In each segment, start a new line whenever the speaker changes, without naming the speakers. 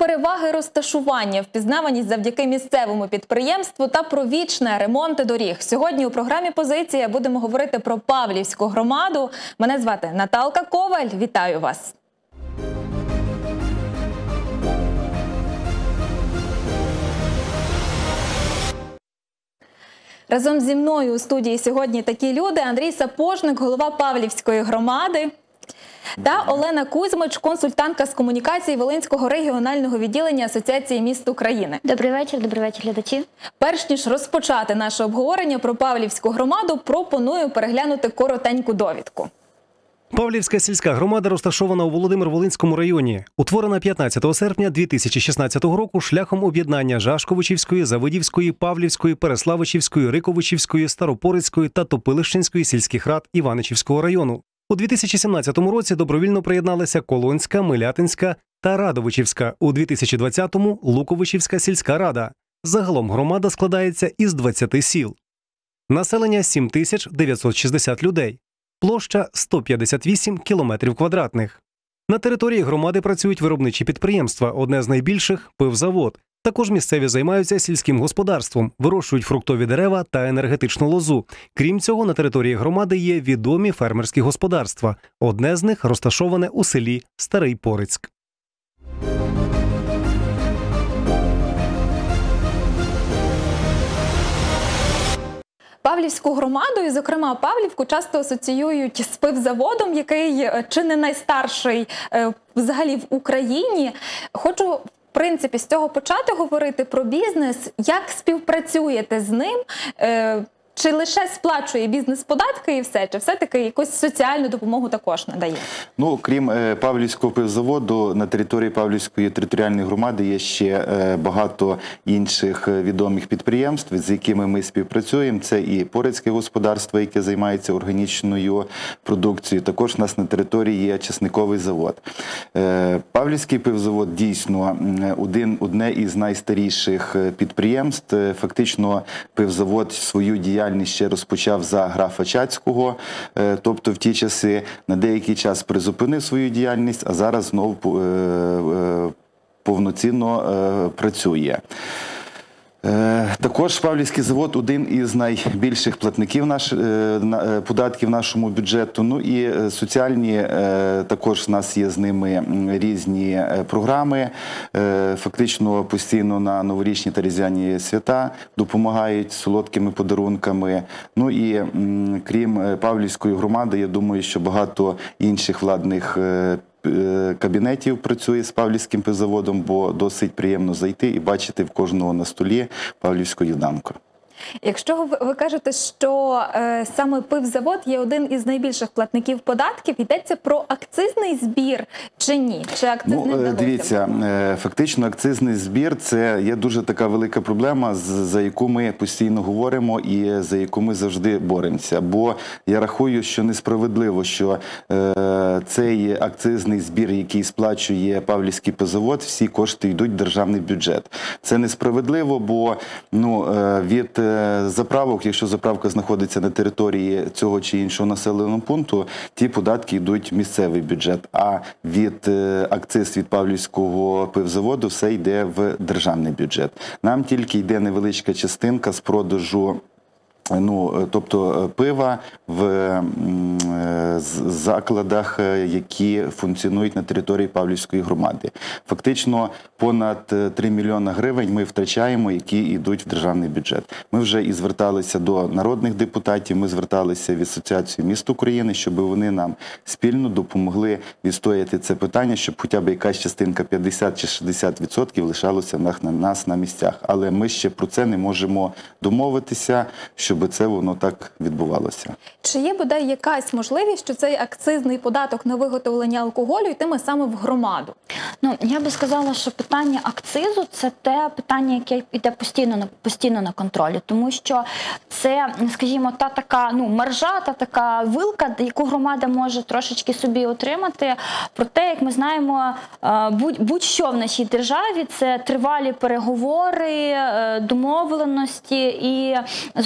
переваги розташування, впізнаваність завдяки місцевому підприємству та про вічне ремонти доріг. Сьогодні у програмі «Позиція» будемо говорити про Павлівську громаду. Мене звати Наталка Коваль. Вітаю вас! Разом зі мною у студії сьогодні такі люди: Андрій Сапожник, голова Павлівської громади, та Олена Кузьмич, консультантка з комунікації Волинського регіонального відділення Асоціації міст України.
Добрий вечір, глядачі.
Перш ніж розпочати наше обговорення про Павлівську громаду, пропоную переглянути коротеньку довідку.
Павлівська сільська громада розташована у Володимир-Волинському районі. Утворена 15 серпня 2016 року шляхом об'єднання Жашковичівської, Завидівської, Павлівської, Переславичівської, Риковичівської, Старопорицької та Топилищенської сільських рад Іваничівського району. У 2017 році добровільно приєдналися Колонська, Милятинська та Радовичівська. У 2020-му – Луковичівська сільська рада. Загалом громада складається із 20 сіл. Населення – 7960 людей. Площа – 158 кілометрів квадратних. На території громади працюють виробничі підприємства, одне з найбільших – пивзавод. Також місцеві займаються сільським господарством, вирощують фруктові дерева та енергетичну лозу. Крім цього, на території громади є відомі фермерські господарства. Одне з них розташоване у селі Старий Порицьк.
Павлівську громаду, і, зокрема, Павлівку часто асоціюють з пивзаводом, який чи не найстарший взагалі в Україні. Хочу, в принципі, з цього почати говорити про бізнес. Як співпрацюєте з ним? Чи лише сплачує бізнес податки і все? Чи все-таки якусь соціальну допомогу також надає?
Ну, крім Павлівського пивзаводу, на території Павлівської територіальної громади є ще багато інших відомих підприємств, з якими ми співпрацюємо. Це і Порицьке господарство, яке займається органічною продукцією. Також у нас на території є чесниковий завод. Павлівський пивзавод дійсно одне із найстаріших підприємств. Фактично пивзавод свою діяльність ще розпочав за графа Чацького, тобто в ті часи на деякий час призупинив свою діяльність, а зараз знову повноцінно працює. Також Павлівський завод – один із найбільших платників податків в нашому бюджету. Ну і соціальні, також в нас є з ними різні програми. Фактично постійно на новорічні та різдвяні свята допомагають солодкими подарунками. Ну і крім Павлівської громади, я думаю, що багато інших владних кабінетів працює з Павлівським пивзаводом, бо досить приємно зайти і бачити в кожного на столі павлівську їданку.
Якщо ви кажете, що саме пивзавод є один із найбільших платників податків, йдеться про акцизний збір чи ні? Чи акциз не вдалося?
Дивіться, фактично акцизний збір – це є дуже така велика проблема, за яку ми постійно говоримо і за яку ми завжди боремося. Бо я рахую, що несправедливо, що цей акцизний збір, який сплачує Павлівський пивзавод, всі кошти йдуть в державний бюджет. Це несправедливо, бо від заправок, якщо заправка знаходиться на території цього чи іншого населеного пункту, ті податки йдуть в місцевий бюджет, а акциз від Павлівського пивзаводу все йде в державний бюджет. Нам тільки йде невеличка частинка з продажу, тобто пива в закладах, які функціонують на території Павлівської громади. Фактично понад 3 мільйони гривень ми втрачаємо, які йдуть в державний бюджет. Ми вже і зверталися до народних депутатів, ми зверталися в Асоціацію міст України, щоб вони нам спільно допомогли відстояти це питання, щоб хоча б якась частинка 50 чи 60% лишалося на нас на місцях. Але ми ще про це не можемо домовитися, щоб це воно так відбувалося.
Чи є бодай якась можливість, що цей акцизний податок на виготовлення алкоголю йтиме саме в громаду?
Ну, я би сказала, що питання акцизу – це те питання, яке йде постійно на контролі. Тому що це, скажімо, та така маржа, та така вилка, яку громада може трошечки собі отримати. Проте, як ми знаємо, будь-що в нашій державі – це тривалі переговори, домовленості і, зрозуміло,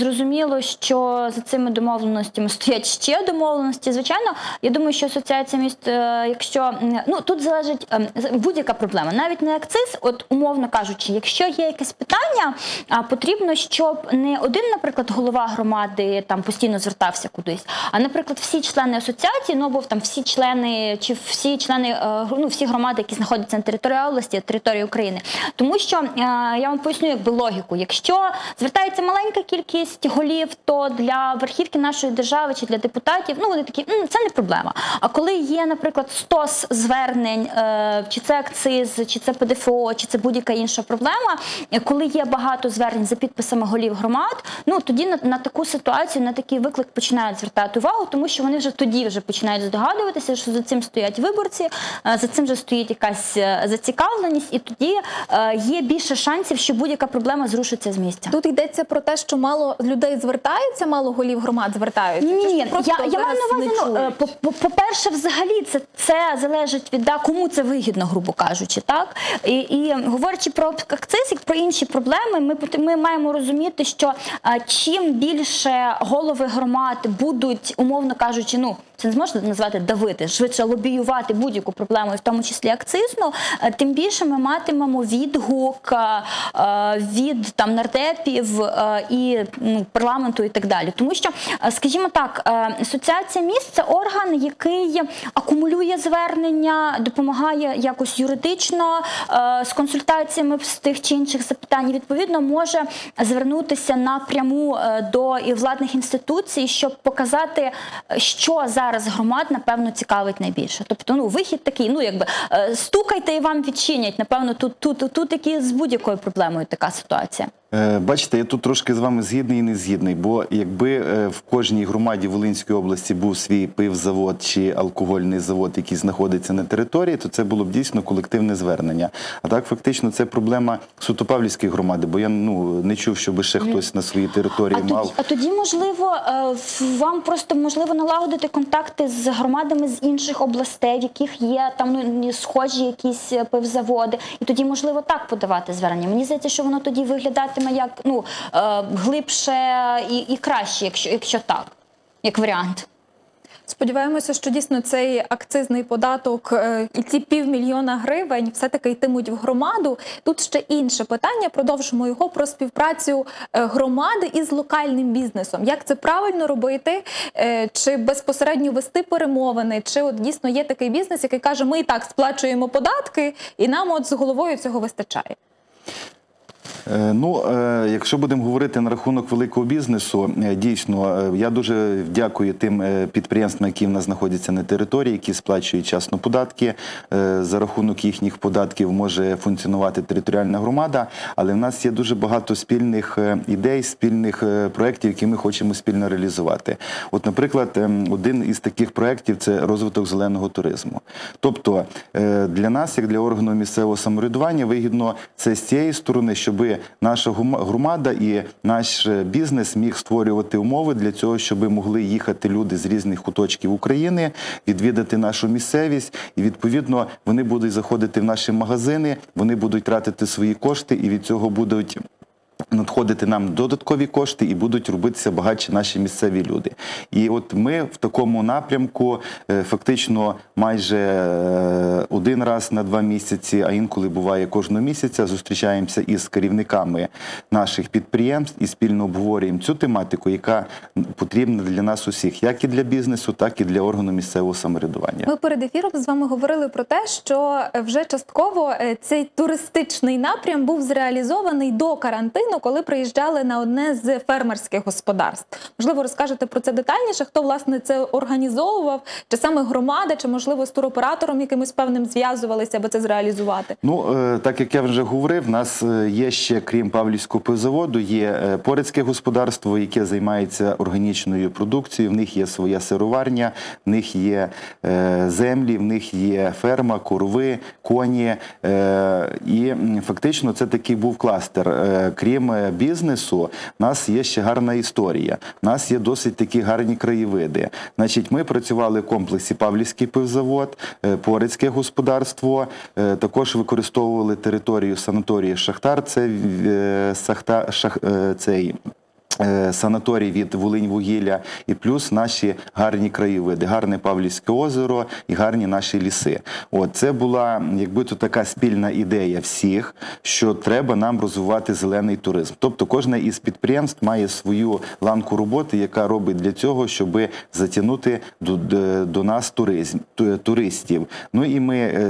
зрозуміло, що за цими домовленостями стоять ще домовленості. Звичайно, я думаю, що асоціація міст, якщо, ну, тут залежить будь-яка проблема, навіть не акциз, от умовно кажучи, якщо є якесь питання, потрібно, щоб не один, наприклад, голова громади там постійно звертався кудись, а, наприклад, всі члени асоціації, ну, або там всі члени, чи всі члени, ну, всі громади, які знаходяться на території області, території України. Тому що, я вам поясню, якби логіку, якщо звертається маленька кількість голів, то для верхівки нашої держави чи для депутатів, ну, вони такі, це не проблема. А коли є, наприклад, 100 звернень, чи це акциз, чи це ПДФО, чи це будь-яка інша проблема, коли є багато звернень за підписами голів громад, ну, тоді на таку ситуацію, на такий виклик починають звертати увагу, тому що вони вже тоді починають здогадуватися, що за цим стоять виборці, за цим вже стоїть якась зацікавленість, і тоді є більше шансів, що будь-яка проблема зрушиться з місця.
Тут йдеться про те, що мало людей звертається, мало голів громад звертаються?
Ні,
я
маю на увазі, по-перше, взагалі це залежить від, кому це вигідно, грубо кажучи, так? І говорячи про акциз і про інші проблеми, ми маємо розуміти, що чим більше голови громад будуть, умовно кажучи, ну, це не можна назвати давити, швидше лобіювати будь-яку проблему, в тому числі акцизну, тим більше ми матимемо відгук від там нардепів і парламенту і так далі. Тому що, скажімо так, асоціація міст – це орган, який акумулює звернення, допомагає якось юридично з консультаціями з тих чи інших запитань, відповідно, може звернутися напряму до владних інституцій, щоб показати, що зараз громад, напевно, цікавить найбільше. Тобто, ну, вихід такий, ну, якби, стукайте і вам відчинять. Напевно, тут такі з будь-якою проблемою така ситуація.
Бачите, я тут трошки з вами згідний і не згідний, бо якби в кожній громаді Волинської області був свій пивзавод чи алкогольний завод, який знаходиться на території, то це було б дійсно колективне звернення. А так, фактично, це проблема суто Павлівської громади, бо я не чув, щоб ще хтось на своїй території мав.
А тоді, можливо, вам просто можливо налагодити контакти з громадами з інших областей, в яких є там схожі якісь пивзаводи, і тоді, можливо, так подавати звернення. Мені здається, що воно тоді виглядатиме як глибше і краще, якщо так, як варіант.
Сподіваємося, що дійсно цей акцизний податок і ці 500 000 гривень все-таки йтимуть в громаду. Тут ще інше питання, продовжимо його, про співпрацю громади із локальним бізнесом. Як це правильно робити? Чи безпосередньо вести перемовини? Чи от дійсно є такий бізнес, який каже, ми і так сплачуємо податки, і нам от з головою цього вистачає?
Ну, якщо будемо говорити на рахунок великого бізнесу, дійсно, я дуже дякую тим підприємствам, які в нас знаходяться на території, які сплачують вчасно податки. За рахунок їхніх податків може функціонувати територіальна громада, але в нас є дуже багато спільних ідей, спільних проєктів, які ми хочемо спільно реалізувати. От, наприклад, один із таких проєктів – це розвиток зеленого туризму. Тобто, для нас, як для органу місцевого самоврядування, вигідно це з цієї сторони, щоб наша громада і наш бізнес міг створювати умови для цього, щоб могли їхати люди з різних куточків України, відвідати нашу місцевість, і, відповідно, вони будуть заходити в наші магазини, вони будуть тратити свої кошти, і від цього будуть надходити нам додаткові кошти і будуть робитися багатші наші місцеві люди. І от ми в такому напрямку фактично майже один раз на 2 місяці, а інколи буває кожного місяця, зустрічаємося із керівниками наших підприємств і спільно обговорюємо цю тематику, яка потрібна для нас усіх, як і для бізнесу, так і для органу місцевого самоврядування.
Ми перед ефіром з вами говорили про те, що вже частково цей туристичний напрям був зреалізований до карантину, коли приїжджали на одне з фермерських господарств. Можливо, розкажете про це детальніше, хто, власне, це організовував, чи саме громада, чи, можливо, з туроператором якимось певним зв'язувалися, аби це зреалізувати?
Ну, так як я вже говорив, в нас є ще, крім Павлівського пивзаводу, є Порецьке господарство, яке займається органічною продукцією, в них є своя сироварня, в них є землі, в них є ферма, корови, коні, і фактично це такий був кластер. Крім бізнесу, в нас є ще гарна історія, в нас є досить такі гарні краєвиди. Значить, ми працювали в комплексі Павлівський пивзавод, Порецьке господарство, також використовували територію санаторії Шахтар, це санаторій від Волиньвугілля, і плюс наші гарні краєвиди, гарне Павлівське озеро і гарні наші ліси. Це була, якби то така спільна ідея всіх, що треба нам розвивати зелений туризм. Тобто кожне із підприємств має свою ланку роботи, яка робить для цього, щоб затягнути до нас туристів. Ну і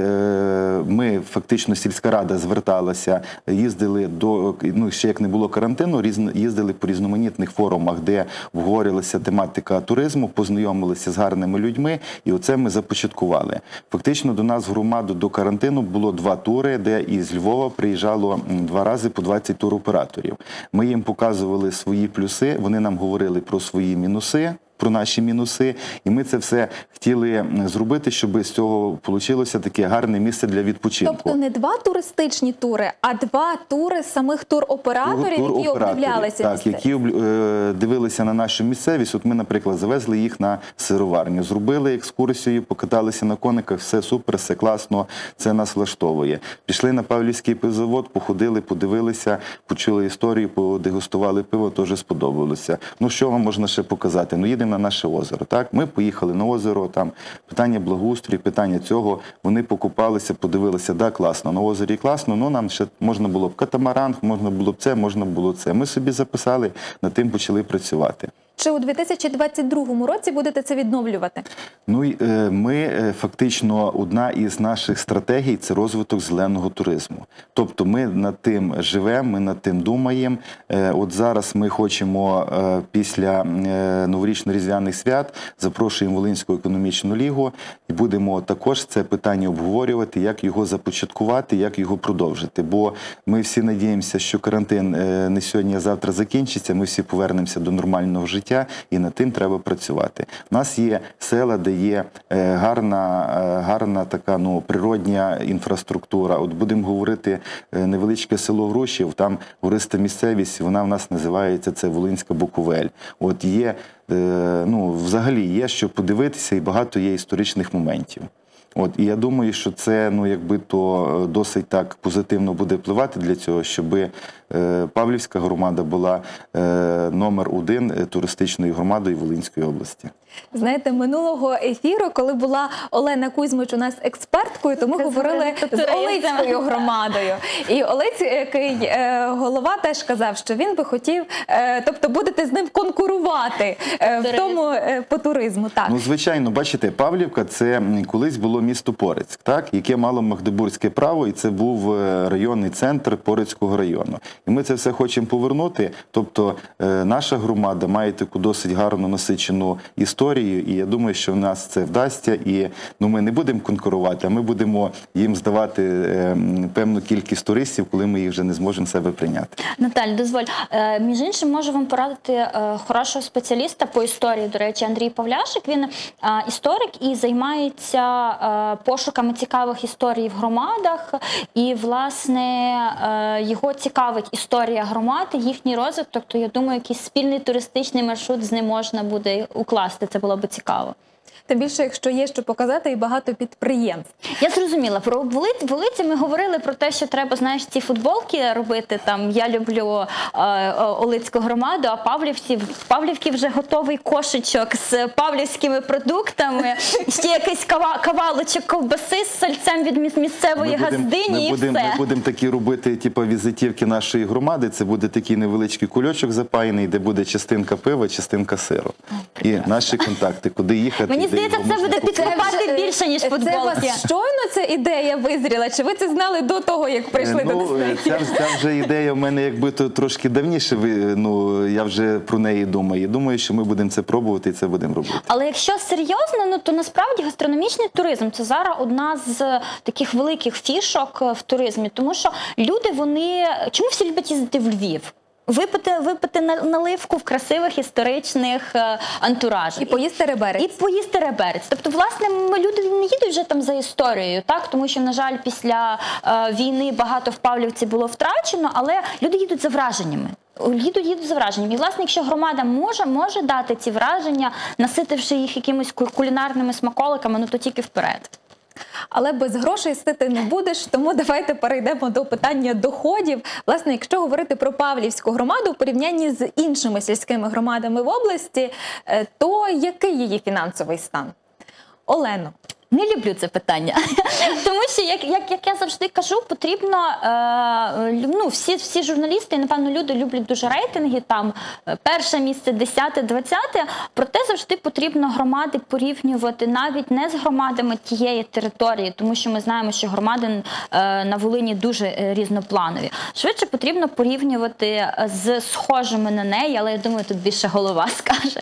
ми фактично, сільська рада зверталася, їздили ще як не було карантину, їздили по різноманітних форумах, де обговорювалася тематика туризму, познайомилися з гарними людьми, і оце ми започаткували. Фактично до нас в громаду до карантину було 2 тури, де із Львова приїжджало 2 рази по 20 туроператорів. Ми їм показували свої плюси, вони нам говорили про свої мінуси, про наші мінуси, і ми це все хотіли зробити, щоб з цього вийшло таке гарне місце для відпочинку.
Тобто не 2 туристичні тури, а 2 тури самих туроператорів, які обдивлялися
так, які дивилися на нашу місцевість. От ми, наприклад, завезли їх на сироварню, зробили екскурсію, покаталися на кониках, все супер, все класно, це нас влаштовує. Пішли на Павлівський пивзавод, походили, подивилися, почули історію, подегустували пиво, теж сподобалося. Ну, що вам можна ще показати? Ну, їдемо на наше озеро. Так? Ми поїхали на озеро, там питання благоустрою, питання цього, вони покупалися, подивилися, да, класно, на озері класно, ну нам ще можна було б катамаран, можна було б це, можна було це. Ми собі записали, над тим почали працювати.
Чи у 2022 році будете це відновлювати?
Ну, ми фактично, одна із наших стратегій – це розвиток зеленого туризму. Тобто ми над тим живемо, ми над тим думаємо. От зараз ми хочемо після новорічно-різдвяних свят запрошуємо Волинську економічну лігу і будемо також це питання обговорювати, як його започаткувати, як його продовжити. Бо ми всі надіємося, що карантин не сьогодні, а завтра закінчиться, ми всі повернемося до нормального життя. І над тим треба працювати. У нас є села, де є гарна така природня інфраструктура. От будемо говорити, невеличке село Грушів, там гориста місцевість, вона в нас називається, це Волинська Буковель. От є, взагалі є що подивитися і багато є історичних моментів. І я думаю, що це, досить так позитивно буде впливати для цього, щоб Павлівська громада була номер 1 туристичною громадою Волинської області.
Знаєте, минулого ефіру, коли була Олена Кузьмич у нас експерткою, то ми говорили з Олицькою громадою. І Олець, який голова, теж казав, що він би хотів, тобто будете з ним конкурувати в тому по туризму. Так.
Ну, звичайно, бачите, Павлівка – це колись було місто Порицьк, так, яке мало магдебурзьке право, і це був районний центр Порицького району. І ми це все хочемо повернути, тобто наша громада має таку досить гарну насичену історію, і я думаю, що в нас це вдасться, і ми не будемо конкурувати, а ми будемо їм здавати певну кількість туристів, коли ми їх вже не зможемо себе прийняти.
Наталь, дозволь, між іншим можу вам порадити хорошого спеціаліста по історії, до речі, Андрій Павляшик, він історик і займається пошуками цікавих історій в громадах, і, власне, його цікавить історія громади, їхній розвиток, то, я думаю, якийсь спільний туристичний маршрут з ним можна буде укласти, це було б цікаво.
Тим більше, якщо є що показати і багато підприємств.
Я зрозуміла. Про Волиці ми говорили про те, що треба, знаєш, ці футболки робити, там, я люблю Олицьку громаду, а в Павлівці вже готовий кошечок з павлівськими продуктами, ще якийсь кавалочок ковбаси з сальцем від місцевої газдині і все.
Ми будемо такі робити, візитівки нашої громади, це буде такий невеличкий кульочок запаяний, де буде частинка пива, частинка сиру. І наші контакти, куди їхати.
Здається, це буде підкупати більше, ніж футболки.
Це у вас щойно ця ідея визріла? Чи ви це знали до того, як прийшли до Деснею?
Ця вже ідея в мене трошки давніше, я вже про неї думаю. Думаю, що ми будемо це пробувати і це будемо робити.
Але якщо серйозно, то насправді гастрономічний туризм – це зараз одна з таких великих фішок в туризмі. Тому що люди, чому всі люблять їздити в Львів? Випити наливку в красивих історичних антуражах.
І поїсти реберець.
І поїсти реберець. Тобто, власне, люди не їдуть вже там за історією, так? Тому що, на жаль, після війни багато в Павлівці було втрачено, але люди їдуть за враженнями. Їдуть за враженням. І, власне, якщо громада може дати ці враження, наситивши їх якимись кулінарними смаколиками, то тільки вперед.
Але без грошей сити не будеш, тому давайте перейдемо до питання доходів. Власне, якщо говорити про Павлівську громаду в порівнянні з іншими сільськими громадами в області, то який її фінансовий стан? Олено.
Не люблю це питання, тому що, як я завжди кажу, потрібно, всі журналісти, і, напевно, люди люблять дуже рейтинги, там, перше місце, 10-те, 20-те, проте завжди потрібно громади порівнювати навіть не з громадами тієї території, тому що ми знаємо, що громади на Волині дуже різнопланові. Швидше потрібно порівнювати з схожими на неї, але я думаю, тут більше голова скаже.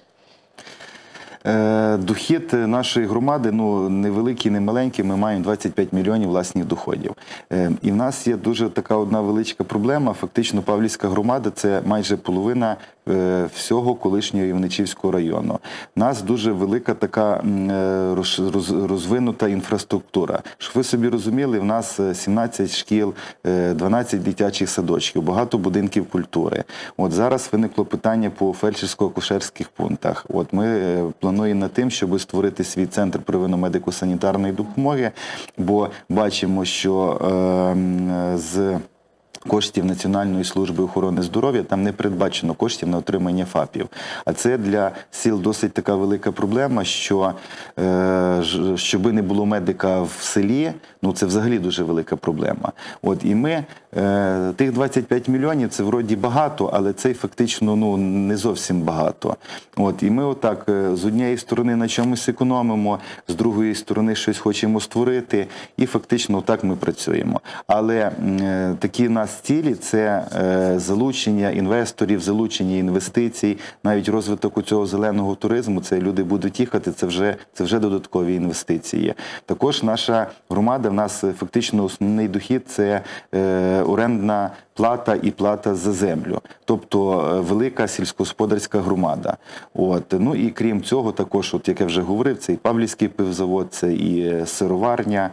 Дохід нашої громади, невеликий, не маленький, ми маємо 25 мільйонів власних доходів. І в нас є дуже така одна величка проблема, фактично Павлівська громада – це майже половина всього колишнього Івничівського району. У нас дуже велика така розвинута інфраструктура. Щоб ви собі розуміли, в нас 17 шкіл, 12 дитячих садочків, багато будинків культури. От зараз виникло питання по фельдшерсько-акушерських пунктах. От ми плануємо над тим, щоб створити свій центр первинно-медико-санітарної допомоги, бо бачимо, що з коштів Національної служби охорони здоров'я там не передбачено коштів на отримання ФАПів. А це для сіл досить така велика проблема, що щоби не було медика в селі, це взагалі дуже велика проблема. От, і ми, тих 25 мільйонів, це вроді багато, але це фактично не зовсім багато. От, і ми отак з однієї сторони на чомусь економимо, з другої сторони щось хочемо створити, і фактично отак ми працюємо. Але такі в нас цілі – це залучення інвесторів, залучення інвестицій, навіть розвиток цього зеленого туризму, це люди будуть їхати, це вже додаткові інвестиції. Також наша громада, в нас фактично основний дохід – це орендна плата і плата за землю, тобто велика сільськогосподарська громада. От. Ну і крім цього, також, як я вже говорив, це і Павлівський пивзавод, це і сироварня.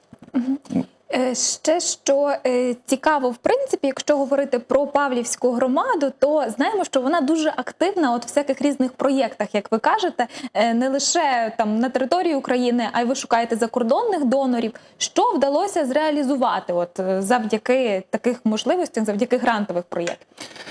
Ще що цікаво, в принципі, якщо говорити про Павлівську громаду, то знаємо, що вона дуже активна в всяких різних проєктах, як ви кажете, не лише там на території України, а й ви шукаєте закордонних донорів. Що вдалося зреалізувати завдяки таких можливостях, завдяки грантових проєктів?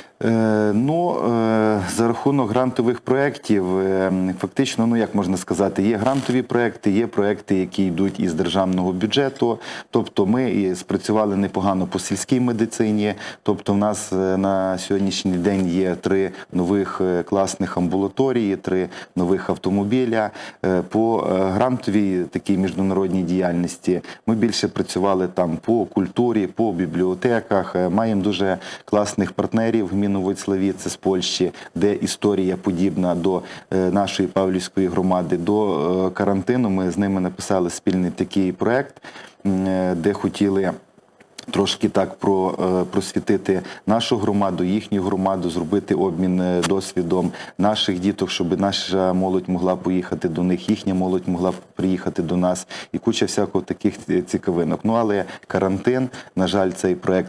За рахунок грантових проєктів, фактично, як можна сказати, є грантові проєкти, є проєкти, які йдуть із державного бюджету. Тобто ми спрацювали непогано по сільській медицині. Тобто в нас на сьогоднішній день є 3 нових класних амбулаторії, 3 нових автомобіля. По грантовій такій міжнародній діяльності ми більше працювали там по культурі, по бібліотеках. Маємо дуже класних партнерів в Міноводславі, це з Польщі, де історія подібна до нашої Павлівської громади. До карантину ми з ними написали спільний такий проєкт, де хотіли трошки так просвітити нашу громаду, їхню громаду, зробити обмін досвідом наших діток, щоб наша молодь могла поїхати до них, їхня молодь могла приїхати до нас і куча всякого таких цікавинок. Але карантин, на жаль, цей проєкт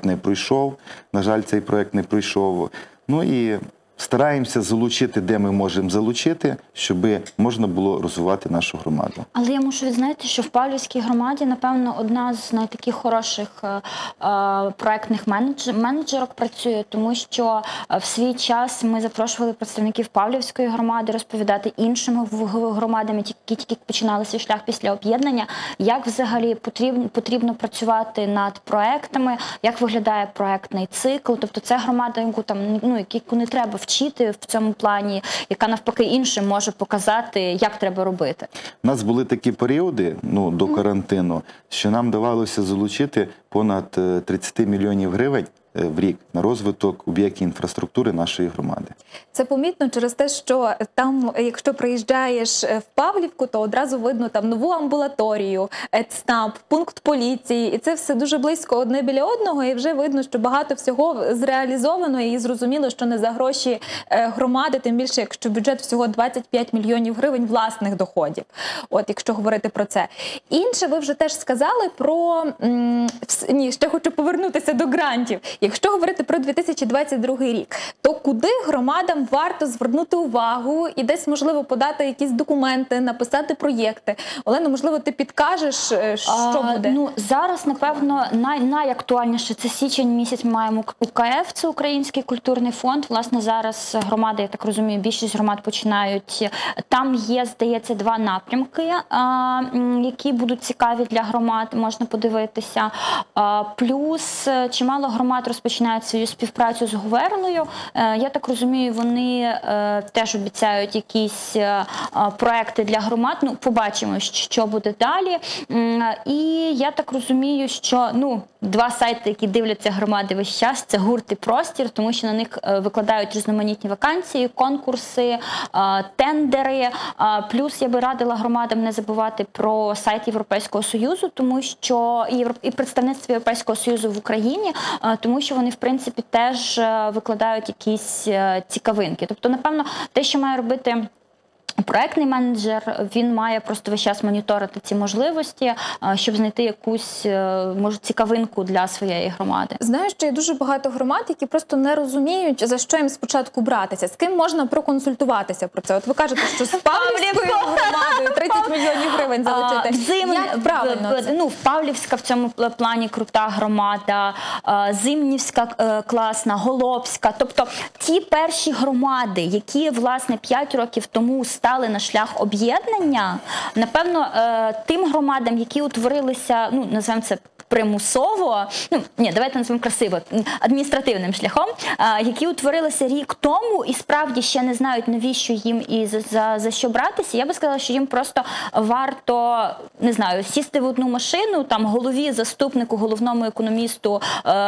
не пройшов. І стараємося залучити, де ми можемо залучити, щоб можна було розвивати нашу громаду.
Але я мушу відзначити, що в Павлівській громаді, напевно, одна з найтаких хороших проєктних менеджерок працює, тому що в свій час ми запрошували представників Павлівської громади розповідати іншим громадам, які тільки починали свій шлях після об'єднання, як взагалі потрібно працювати над проєктами, як виглядає проєктний цикл. Тобто це громада, яку не треба вчити в цьому плані, яка навпаки іншим може показати, як треба робити.
У нас були такі періоди, до карантину, що нам давалося залучити понад 30 мільйонів гривень в рік на розвиток об'єктів інфраструктури нашої громади.
Це помітно через те, що там, якщо приїжджаєш в Павлівку, то одразу видно там нову амбулаторію, ЦНАП, пункт поліції, і це все дуже близько одне біля одного, і вже видно, що багато всього зреалізовано, і зрозуміло, що не за гроші громади, тим більше, якщо бюджет всього 25 мільйонів гривень власних доходів, якщо говорити про це. Інше, ви вже теж сказали про... ще хочу повернутися до грантів. Якщо говорити про 2022 рік, то куди громадам варто звернути увагу і десь, можливо, подати якісь документи, написати проєкти? Олено, можливо, ти підкажеш, що буде?
Ну, зараз, напевно, найактуальніше – це січень місяць. Ми маємо УКФ, це Український культурний фонд. Власне, зараз громади, я так розумію, більшість громад починають. Там є, здається, 2 напрямки, які будуть цікаві для громад, можна подивитися. Плюс чимало громад розпочинають свою співпрацю з Гуверною. Я так розумію, вони теж обіцяють якісь проекти для громад. Ну, побачимо, що буде далі. І я так розумію, що 2 сайти, які дивляться громади весь час, це «Гурт» і «Простір», тому що на них викладають різноманітні вакансії, конкурси, тендери. Плюс я би радила громадам не забувати про сайт Європейського Союзу, тому що і представництво Європейського Союзу в Україні, тому що вони, в принципі, теж викладають якісь цікавинки. Тобто, напевно, те, що має робити проектний менеджер, він має просто весь час моніторити ці можливості, щоб знайти якусь, може, цікавинку для своєї громади.
Знаю, що є дуже багато громад, які просто не розуміють, за що їм спочатку братися. З ким можна проконсультуватися про це? От ви кажете, що з Павлівською громадою 30 мільйонів гривень залучити. Як правильно це?
Ну, Павлівська в цьому плані крута громада, Зимнівська класна, Голобська. Тобто ті перші громади, які, власне, 5 років тому стали на шлях об'єднання, напевно, тим громадам, які утворилися, називаємо це примусово, давайте назвемо красиво, адміністративним шляхом, які утворилися рік тому і справді ще не знають, навіщо їм і за що братися, я би сказала, що їм просто варто, не знаю, сісти в одну машину, там голові, заступнику, головному економісту,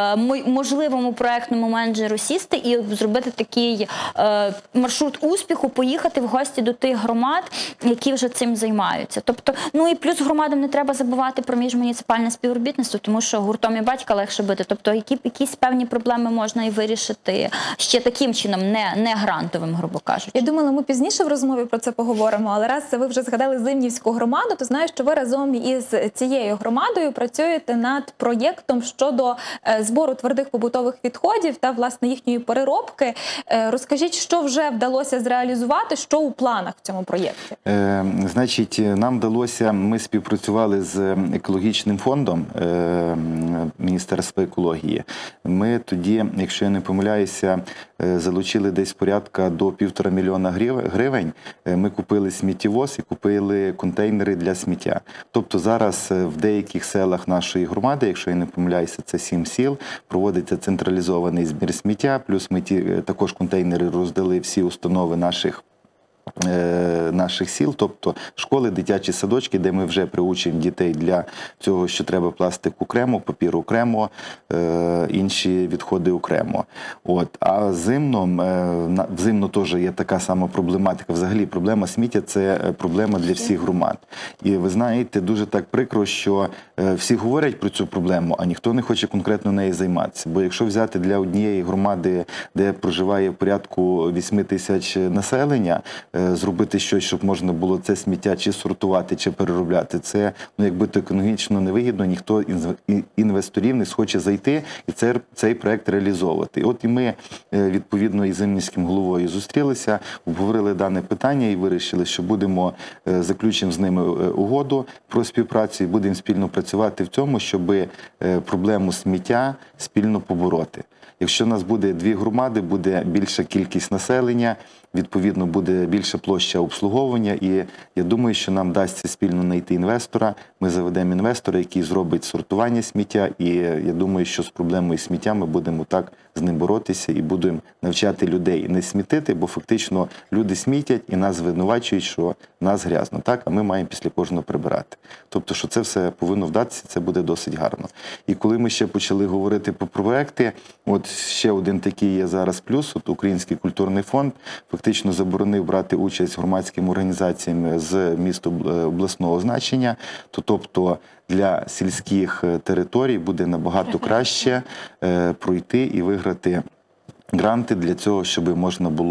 можливому проектному менеджеру сісти і зробити такий маршрут успіху, поїхати в гості до тих громад, які вже цим займаються. Тобто, і плюс громадам не треба забувати про міжмуніципальне співробітництво, тому що гуртом і батька легше бити. Тобто якісь певні проблеми можна і вирішити ще таким чином, не грантовим, грубо кажучи.
Я думала, ми пізніше в розмові про це поговоримо, але раз ви вже згадали Зимнівську громаду, то знаю, що ви разом із цією громадою працюєте над проєктом щодо збору твердих побутових відходів та, власне, їхньої переробки. Розкажіть, що вже вдалося зреалізувати, що у планах в цьому проєкті?
Значить, нам вдалося, ми співпрацювали з екологічним фондом Міністерства екології. Ми тоді, якщо я не помиляюся, залучили десь порядка до 1,5 мільйона гривень. Ми купили сміттєвоз і купили контейнери для сміття. Тобто зараз в деяких селах нашої громади, якщо я не помиляюся, це 7 сіл, проводиться централізований збір сміття, плюс ми також контейнери роздали всі установи наших сіл, тобто школи, дитячі садочки, де ми вже приучимо дітей для цього, що треба пластик окремо, папір окремо, інші відходи окремо. А взимно теж є така сама проблематика. Взагалі проблема сміття – це проблема для всіх громад. І ви знаєте, дуже так прикро, що всі говорять про цю проблему, а ніхто не хоче конкретно нею займатися. Бо якщо взяти для однієї громади, де проживає порядку 8 тисяч населення, зробити щось, щоб можна було це сміття чи сортувати, чи переробляти, це якби то економічно невигідно, ніхто інвесторів не схоче зайти і цей проект реалізовувати. І ми, відповідно, із Зимнівським головою зустрілися, обговорили дане питання і вирішили, що заключимо з ними угоду про співпрацю і будемо спільно працювати в цьому, щоб проблему сміття спільно побороти. Якщо у нас буде 2 громади, буде більша кількість населення, відповідно, буде більша площа обслуговування, і я думаю, що нам вдасться спільно знайти інвестора. Ми заведемо інвестора, який зробить сортування сміття, і я думаю, що з проблемою сміття ми будемо так з ним боротися і будемо навчати людей не смітити, бо фактично люди смітять і нас звинувачують, що нас грязно, так? А ми маємо після кожного прибирати. Тобто, що це все повинно вдатися, це буде досить гарно. І коли ми ще почали говорити про проекти, ще один такий є зараз плюс, Український культурний фонд фактично заборонив брати участь громадським організаціям з міст обласного значення, тобто для сільських територій буде набагато краще пройти і виграти гранти для цього, щоб можна було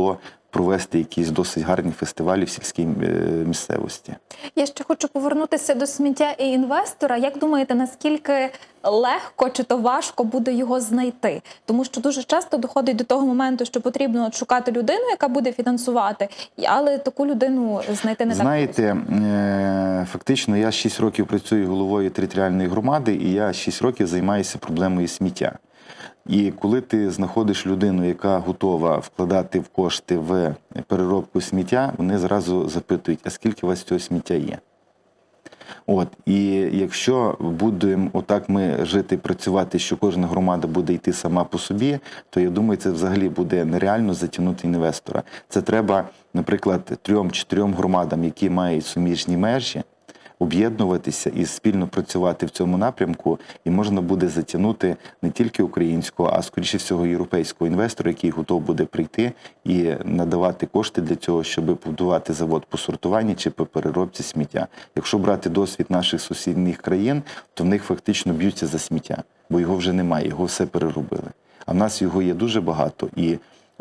провести якісь досить гарні фестивалі в сільській місцевості.
Я ще хочу повернутися до сміття і інвестора. Як думаєте, наскільки легко чи то важко буде його знайти? Тому що дуже часто доходить до того моменту, що потрібно шукати людину, яка буде фінансувати, але таку людину знайти не так просто.
Знаєте, фактично я 6 років працюю головою територіальної громади, і я 6 років займаюся проблемою сміття. І коли ти знаходиш людину, яка готова вкладати в кошти в переробку сміття, вони зразу запитують, а скільки у вас цього сміття є? І якщо будемо отак ми жити, працювати, що кожна громада буде йти сама по собі, то я думаю, це взагалі буде нереально затягнути інвестора. Це треба, наприклад, 3-4 громадам, які мають суміжні межі, об'єднуватися і спільно працювати в цьому напрямку, і можна буде затягнути не тільки українського, а скоріше всього європейського інвестора, який готов буде прийти і надавати кошти для цього, щоб побудувати завод по сортуванні чи по переробці сміття. Якщо брати досвід наших сусідніх країн, то в них фактично б'ються за сміття, бо його вже немає, його все переробили. А в нас його є дуже багато, і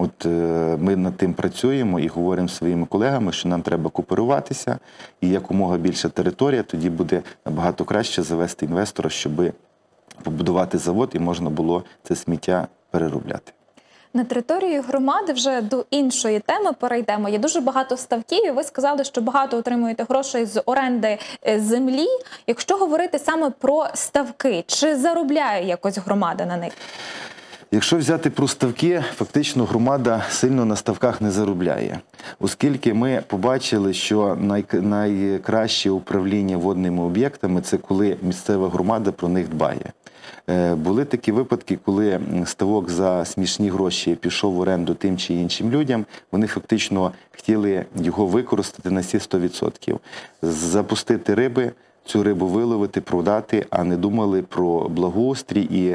ми над тим працюємо і говоримо зі своїми колегами, що нам треба кооперуватися, і якомога більша територія, тоді буде набагато краще завести інвестора, щоб побудувати завод і можна було це сміття переробляти.
На території громади вже до іншої теми перейдемо. Є дуже багато ставків, і ви сказали, що багато отримуєте грошей з оренди землі. Якщо говорити саме про ставки, чи заробляє якось громада на них?
Якщо взяти про ставки, фактично громада сильно на ставках не заробляє. Оскільки ми побачили, що найкраще управління водними об'єктами – це коли місцева громада про них дбає. Були такі випадки, коли ставок за смішні гроші пішов в оренду тим чи іншим людям, вони фактично хотіли його використати на всі 100%. Запустити риби, цю рибу виловити, продати, а не думали про благоустрій, і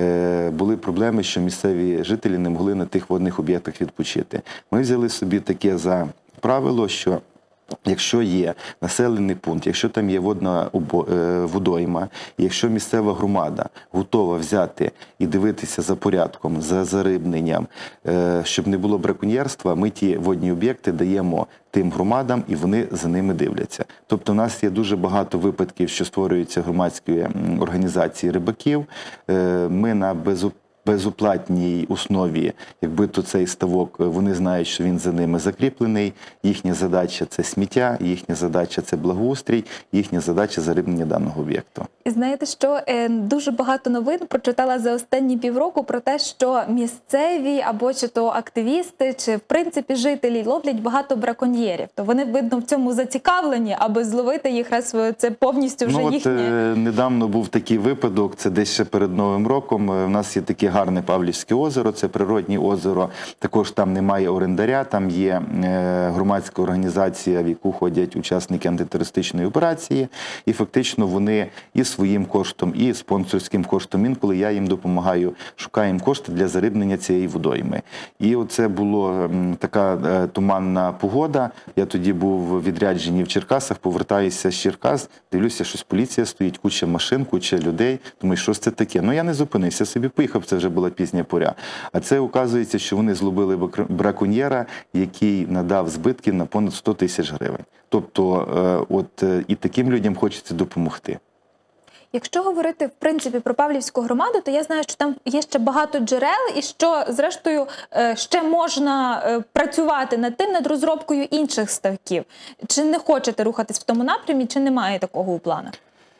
були проблеми, що місцеві жителі не могли на тих водних об'єктах відпочити. Ми взяли собі таке за правило, що якщо є населений пункт, якщо там є водна водойма, і якщо місцева громада готова взяти і дивитися за порядком, за зарибненням, щоб не було браконьєрства, ми ті водні об'єкти даємо тим громадам, і вони за ними дивляться. Тобто у нас є дуже багато випадків, що створюються громадські організації рибаків. Ми на безоплатній основі, якби то цей ставок, вони знають, що він за ними закріплений, їхня задача – це сміття, їхня задача – це благоустрій, їхня задача – зарибнення даного об'єкту.
І знаєте, що дуже багато новин прочитала за останні півроку про те, що місцеві або чи то активісти, чи в принципі жителі ловлять багато браконьєрів. То вони, видно, в цьому зацікавлені, аби зловити їх, раз це повністю вже їхнє.
Недавно був такий випадок, це десь ще перед Новим роком. У нас є таке гарне Павлівське озеро, це природнє озеро. Також там немає орендаря, там є громадська організація, в яку ходять учасники антитерористичної операції. І фактично вони і своїм коштом, і спонсорським коштом, інколи я їм допомагаю, шукаємо кошти для зарибнення цієї водойми. І оце була така туманна погода. Я тоді був в відрядженні в Черкасах, повертаюся з Черкас, дивлюся, щось поліція стоїть, куча машин, куча людей. Думаю, що це таке? Ну я не зупинився, собі поїхав, це вже була пізня поря. А це, оказується, що вони зловили браконьєра, який надав збитки на понад 100 тисяч гривень. Тобто, і таким людям хочеться допомогти.
Якщо говорити, в принципі, про Павлівську громаду, то я знаю, що там є ще багато джерел і що, зрештою, ще можна працювати над розробкою інших ставків. Чи не хочете рухатись в тому напрямі, чи немає такого у планах?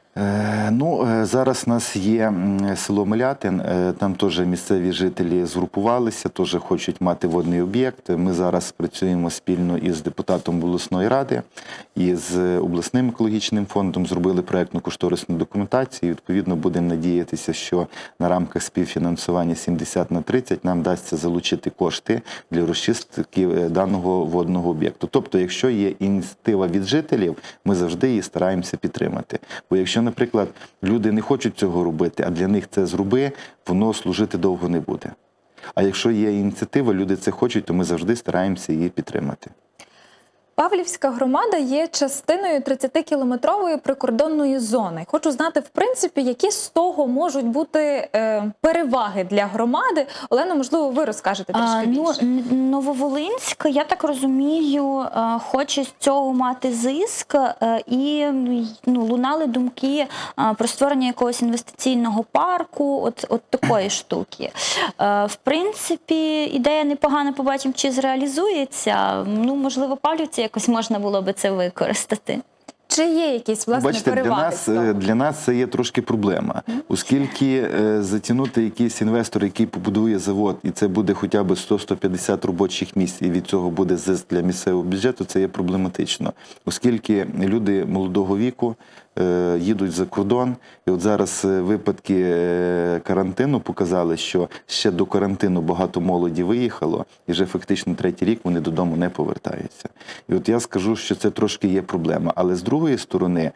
Зараз у нас є село Милятин, там теж місцеві жителі згрупувалися, теж хочуть мати водний об'єкт. Ми зараз працюємо спільно із депутатом обласної ради і з обласним екологічним фондом, зробили проєктно-кошторисну документацію. Відповідно, будемо надіятися, що на рамках співфінансування 70/30 нам вдасться залучити кошти для розчистки даного водного об'єкту. Тобто, якщо є ініціатива від жителів, ми завжди її стараємося підтримати. Бо якщо, наприклад, люди не хочуть цього робити, а для них це зроби, воно служити довго не буде. А якщо є ініціатива, люди це хочуть, то ми завжди стараємося її підтримати.
Павлівська громада є частиною 30-кілометрової прикордонної зони. Хочу знати, в принципі, які з того можуть бути переваги для громади. Олено, можливо, ви розкажете трішки більше.
Нововолинськ, я так розумію, хоче з цього мати зиск, і лунали думки про створення якогось інвестиційного парку, от такої штуки. В принципі, ідея непогана, побачимо, чи зреалізується. Можливо, Павлівці якось можна було би це використати.
Чи є якісь, власне, переваги?
Для нас це є трошки проблема, оскільки затягнути якийсь інвестор, який побудує завод, і це буде хоча б 100-150 робочих місць, і від цього буде зиск для місцевого бюджету, це є проблематично. Оскільки люди молодого віку їдуть за кордон, і от зараз випадки карантину показали, що ще до карантину багато молоді виїхало, і вже фактично 3-й рік вони додому не повертаються. І от я скажу, що це трошки є проблема. Але з другої сторони,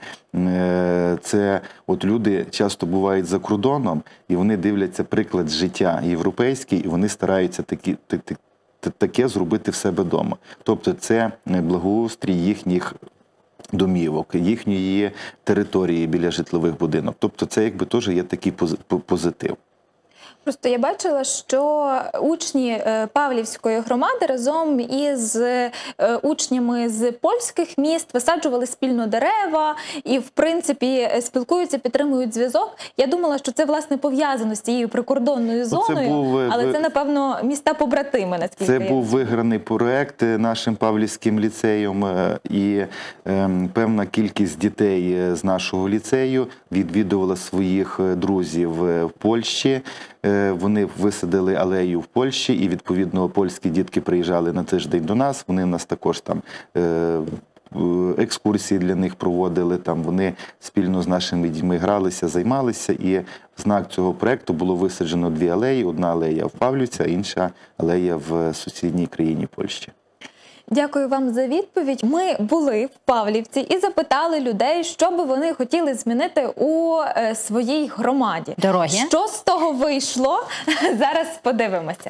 це от люди часто бувають за кордоном, і вони дивляться приклад життя європейський, і вони стараються таке зробити в себе вдома. Тобто це благоустрій їхніх домівок, їхньої території біля житлових будинок. Тобто це якби теж є такий позитив.
Просто я бачила, що учні Павлівської громади разом із учнями з польських міст висаджували спільно дерева і, в принципі, спілкуються, підтримують зв'язок. Я думала, що це, власне, пов'язано з цією прикордонною зоною, але це, напевно, міста-побратими, наскільки
Це був виграний проект нашим Павлівським ліцеєм, і певна кількість дітей з нашого ліцею відвідувала своїх друзів в Польщі. Вони висадили алею в Польщі, і, відповідно, польські дітки приїжджали на тиждень до нас. Вони нас також там екскурсії для них проводили, там вони спільно з нашими дітьми гралися, займалися, і в знак цього проєкту було висаджено 2 алеї. Одна алея в Павлівці, а інша алея в сусідній країні Польщі.
Дякую вам за відповідь. Ми були в Павлівці і запитали людей, що би вони хотіли змінити у своїй громаді.
Дороги.
Що з того вийшло? Зараз подивимося.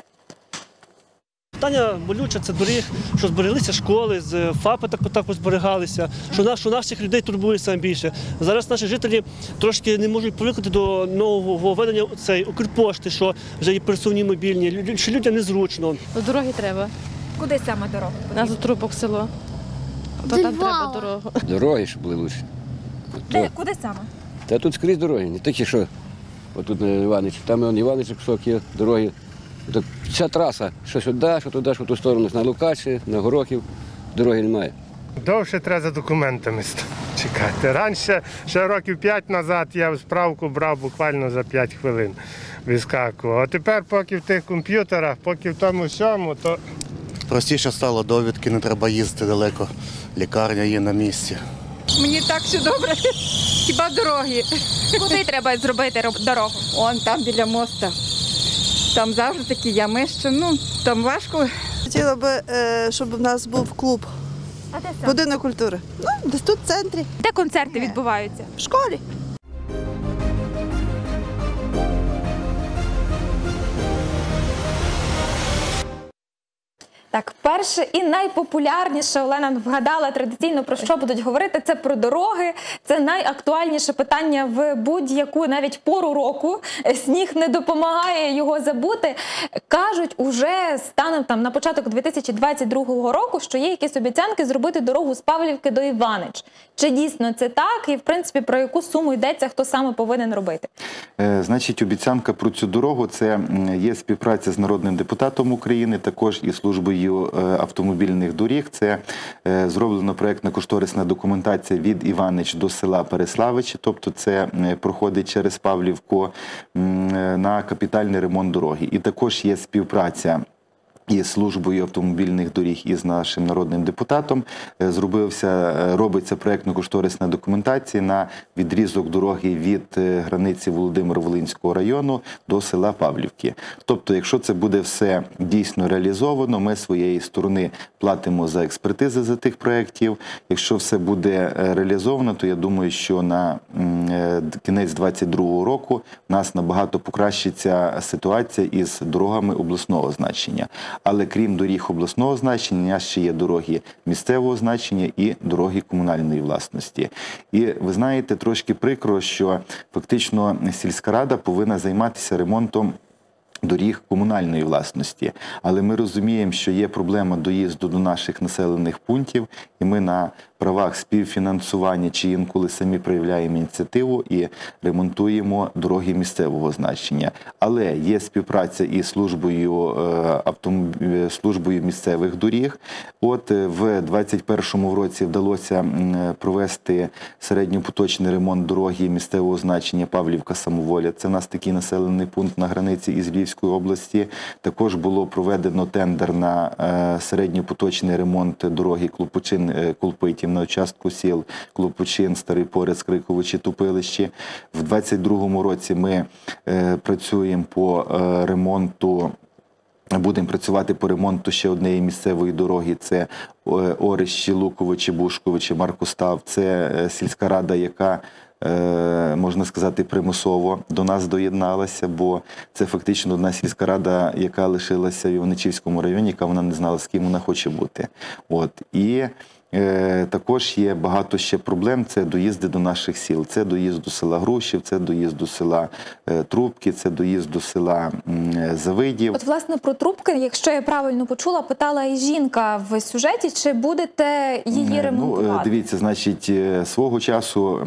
Питання болюче – це доріг, що збереглися школи, з ФАПи також зберігалися, що наших людей турбує саме більше. Зараз наші жителі трошки не можуть привикнути до нового введення Укрпошти, що вже є пересувні мобільні, що людям незручно.
Дороги треба.
Куди саме дорогу?
У нас у Трубок село. То там треба дорогу.
Дороги, щоб були лучше.
Куди саме?
Та тут скрізь дороги, не такі, що отут на Іванич. Там Іванич кусок є, дороги. Так, вся траса, що сюди, що туди, що в ту сторону, на Лукачі, на Горохів, дороги немає.
Довше треба за документами чекати. Раніше, ще років 5 назад, я справку брав буквально за 5 хвилин, вискакував. А тепер, поки в тих комп'ютерах, поки в тому всьому, то
простіше стало, довідки, не треба їздити далеко, лікарня є на місці.
Мені так все добре, хіба дороги.
Куди треба зробити дорогу?
Он там біля моста. Там завжди такі ями, що там важко.
Хотіла би, щоб в нас був клуб.
А де саме?
Будинок культури. Десь тут в центрі,
Де концерти відбуваються?
в школі.
Так, перше і найпопулярніше, Олена вгадала традиційно, про що будуть говорити, це про дороги. Це найактуальніше питання в будь-яку навіть пору року. Сніг не допомагає його забути. Кажуть, уже станом там на початок 2022 року, що є якісь обіцянки зробити дорогу з Павлівки до Іванич. Чи дійсно це так? І, в принципі, про яку суму йдеться, хто саме повинен робити?
Значить, обіцянка про цю дорогу – це є співпраця з народним депутатом України, також і службою автомобільних доріг. Це зроблена проєктно-кошторисна документація від Іванич до села Переславичі, тобто це проходить через Павлівку на капітальний ремонт дороги. І також є співпраця із службою автомобільних доріг і з нашим народним депутатом. Робиться проєктно-кошторисна документація на відрізок дороги від границі Володимир-Волинського району до села Павлівки. Тобто, якщо це буде все дійсно реалізовано, ми з своєї сторони платимо за експертизи за тих проєктів. Якщо все буде реалізовано, то я думаю, що на кінець 2022 року в нас набагато покращиться ситуація із дорогами обласного значення. Але крім доріг обласного значення, у нас ще є дороги місцевого значення і дороги комунальної власності. І ви знаєте, трошки прикро, що фактично сільська рада повинна займатися ремонтом доріг комунальної власності. Але ми розуміємо, що є проблема доїзду до наших населених пунктів, і ми на правах співфінансування чи інколи самі проявляємо ініціативу і ремонтуємо дороги місцевого значення. Але є співпраця із службою місцевих доріг. От в 2021 році вдалося провести середньопоточний ремонт дороги місцевого значення Павлівка-Самоволя. Це в нас такий населений пункт на границі із Львівської області. Також було проведено тендер на середньопоточний ремонт дороги Клопчин-Колпитів на участку сіл Клопчин, Старий Порець, Криковичі, Тупилищі. В 2022 році ми працюємо по ремонту. Будемо працювати по ремонту ще однієї місцевої дороги. Це Орищі, Луковичі, Бушковичі, Маркостав. Це сільська рада, яка, можна сказати, примусово до нас доєдналася, бо це фактично одна сільська рада, яка лишилася в Іваничівському районі, яка вона не знала, з ким вона хоче бути. І також є багато ще проблем, це доїзди до наших сіл. Це доїзд до села Грушів, це доїзд до села Трубки, це доїзд до села Завидів.
От, власне, про Трубки, якщо я правильно почула, питала і жінка в сюжеті, чи будете її ремонтувати?
Дивіться, значить, свого часу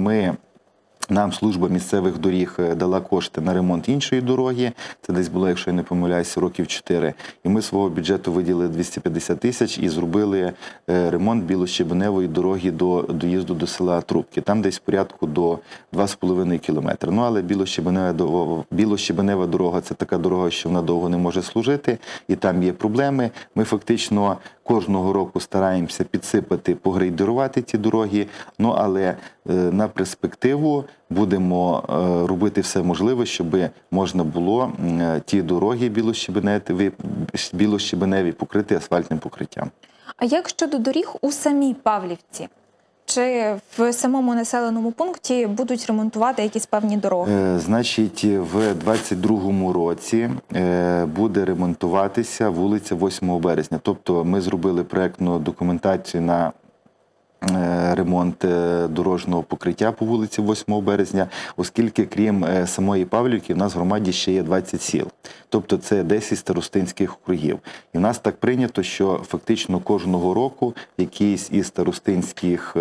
нам служба місцевих доріг дала кошти на ремонт іншої дороги. Це десь було, якщо я не помиляюся, років 4. І ми свого бюджету виділили 250 тисяч і зробили ремонт білощебеневої дороги до доїзду до села Трубки. Там десь порядку до 2,5 кілометри. Але білощебенева дорога – це така дорога, що вона довго не може служити. І там є проблеми. Ми фактично кожного року стараємося підсипати, погрейдерувати ці дороги. Але на перспективу будемо робити все можливе, щоб можна було ті дороги білощебеневі покрити асфальтним покриттям.
А як щодо доріг у самій Павлівці? Чи в самому населеному пункті будуть ремонтувати якісь певні дороги?
Значить, в 2022 році буде ремонтуватися вулиця 8 березня. Тобто ми зробили проєктну документацію на ремонт дорожнього покриття по вулиці 8 березня, оскільки крім самої Павлівки в нас в громаді ще є 20 сіл. Тобто це 10 старостинських округів. І в нас так прийнято, що фактично кожного року якийсь із старостинських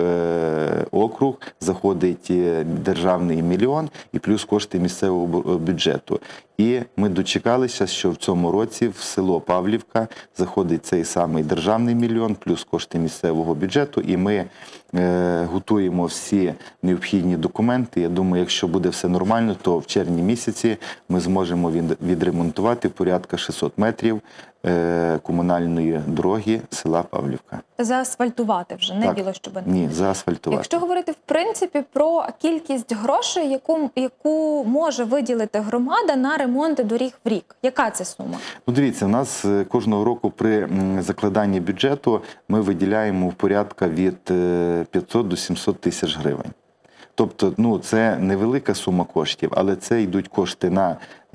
округ заходить державний мільйон і плюс кошти місцевого бюджету. І ми дочекалися, що в цьому році в село Павлівка заходить цей самий державний мільйон, плюс кошти місцевого бюджету, і ми готуємо всі необхідні документи. Я думаю, якщо буде все нормально, то в червні місяці ми зможемо відремонтувати порядка 600 метрів комунальної дороги села Павлівка.
Заасфальтувати вже, не білощебеневу?
Ні, заасфальтувати.
Якщо говорити, в принципі, про кількість грошей, яку може виділити громада на ремонти доріг в рік, яка це сума?
Дивіться, у нас кожного року при закладанні бюджету ми виділяємо порядка від 500 до 700 тисяч гривень. Тобто, це невелика сума коштів, але це йдуть кошти на...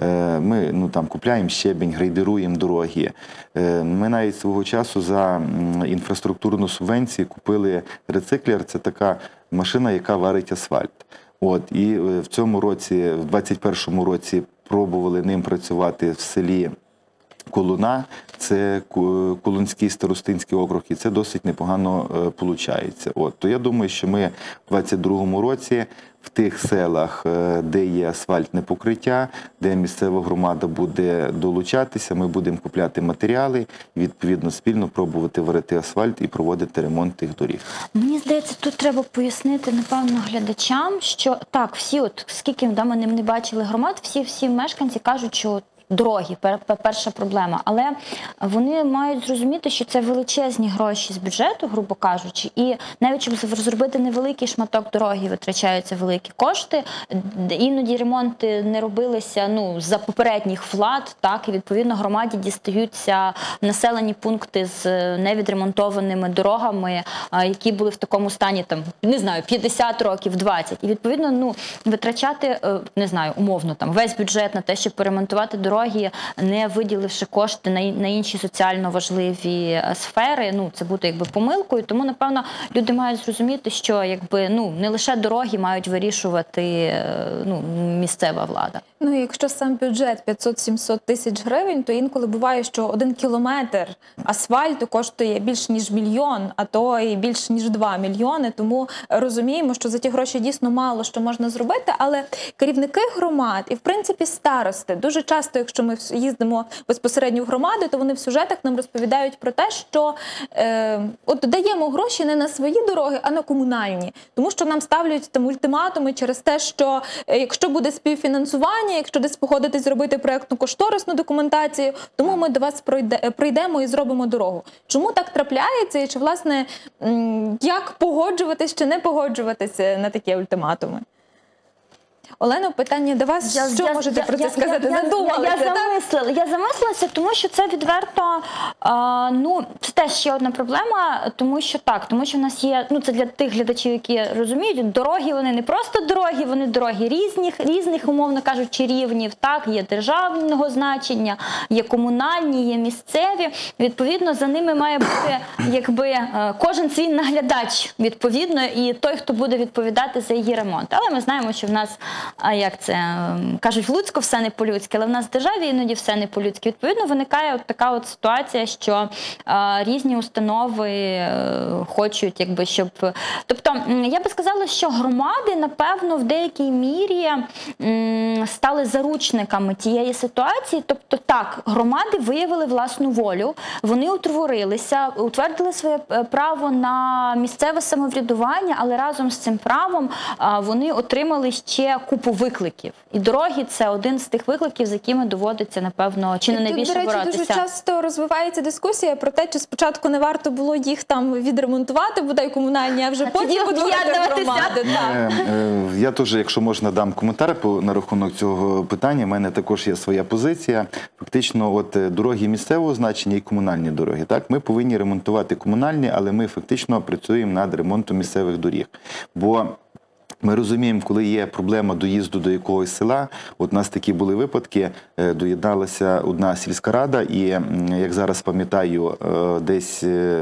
Ми купляємо щебінь, грейдеруємо дороги. Ми навіть свого часу за інфраструктурну субвенцію купили рециклер. Це така машина, яка варить асфальт. І в цьому році, в 2021 році, пробували ним працювати в селі Колуна, це Колунський старостинський округ, і це досить непогано виходить. То я думаю, що ми в 2022 році в тих селах, де є асфальтне покриття, де місцева громада буде долучатися, ми будемо купляти матеріали і, відповідно, спільно пробувати варити асфальт і проводити ремонт тих доріг.
Мені здається, тут треба пояснити, напевно, глядачам, що так, всі, скільки ми не бачили громад, всі мешканці кажуть, що дороги – перша проблема. Але вони мають зрозуміти, що це величезні гроші з бюджету, грубо кажучи, і навіть щоб зробити невеликий шматок дороги, витрачаються великі кошти. Іноді ремонти не робилися за попередніх влад, і відповідно громаді дістаються населені пункти з невідремонтованими дорогами, які були в такому стані, 50 років, 20. І відповідно, витрачати, умовно, весь бюджет на те, щоб поремонтувати дороги, дороги, не виділивши кошти на інші соціально важливі сфери, ну, це буде якби помилкою. Тому, напевно, люди мають зрозуміти, що якби, ну, не лише дороги мають вирішувати, ну, місцева влада.
Ну, якщо сам бюджет 500-700 тисяч гривень, то інколи буває, що 1 кілометр асфальту коштує більш ніж мільйон, а то і більш ніж 2 мільйони. Тому розуміємо, що за ті гроші дійсно мало що можна зробити, але керівники громад і, в принципі, старости, дуже часто, якщо ми їздимо безпосередньо в громади, то вони в сюжетах нам розповідають про те, що от даємо гроші не на свої дороги, а на комунальні. Тому що нам ставлять там ультиматуми через те, що якщо буде співфінансування, якщо десь погодитись зробити проєктно-кошторисну документацію, тому ми до вас прийдемо і зробимо дорогу. Чому так трапляється і чи, власне, як погоджуватись чи не погоджуватися на такі ультиматуми? Олено, питання до вас. Що можете про це сказати?
Я замислилася, тому що це відверто, ну, це теж ще одна проблема, тому що в нас є, ну, це для тих глядачів, які розуміють, дороги, вони не просто дороги, вони дороги різних, умовно кажучи, рівнів, так, є державного значення, є комунальні, є місцеві, відповідно, за ними має бути, якби, кожен свій наглядач, відповідно, і той, хто буде відповідати за її ремонт. Але ми знаємо, що в нас, як це, кажуть, в Луцьку все не по-людськи, але в нас в державі іноді все не по-людськи. Відповідно, виникає от така от ситуація, що різні установи хочуть, якби, щоб... Тобто, я би сказала, що громади, напевно, в деякій мірі стали заручниками тієї ситуації. Тобто, так, громади виявили власну волю, вони утворилися, утвердили своє право на місцеве самоврядування, але разом з цим правом вони отримали ще купу викликів. І дороги – це один з тих викликів, з якими доводиться, напевно, чи не найбільше боротися.
До речі, дуже часто розвивається дискусія про те, чи спочатку не варто було їх там відремонтувати, бодай комунальні, а вже потім будувати громади.
Я теж, якщо можна, дам коментар на рахунок цього питання. У мене також є своя позиція. Фактично, от дороги місцевого значення і комунальні дороги. Так, ми повинні ремонтувати комунальні, але ми фактично працюємо над ремонтом місцевих доріг. Бо ми розуміємо, коли є проблема доїзду до якогось села, от у нас такі були випадки, доєдналася одна сільська рада і, як зараз пам'ятаю, десь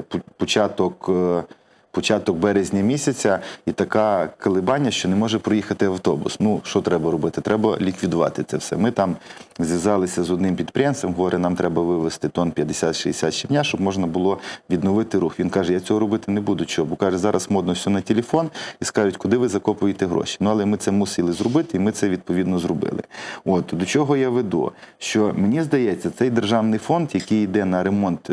початок березня місяця і така колебання, що не може проїхати автобус. Ну, що треба робити? Треба ліквідувати це все. Ми там зв'язалися з одним підприємцем, говорить, нам треба вивезти тонн 50-60 щебня, щоб можна було відновити рух. Він каже, я цього робити не буду. Чого? Бо каже, зараз модно все на телефон і скажуть, куди ви закопуєте гроші. Ну, але ми це мусили зробити і ми це відповідно зробили. От, до чого я веду? Що, мені здається, цей державний фонд, який йде на ремонт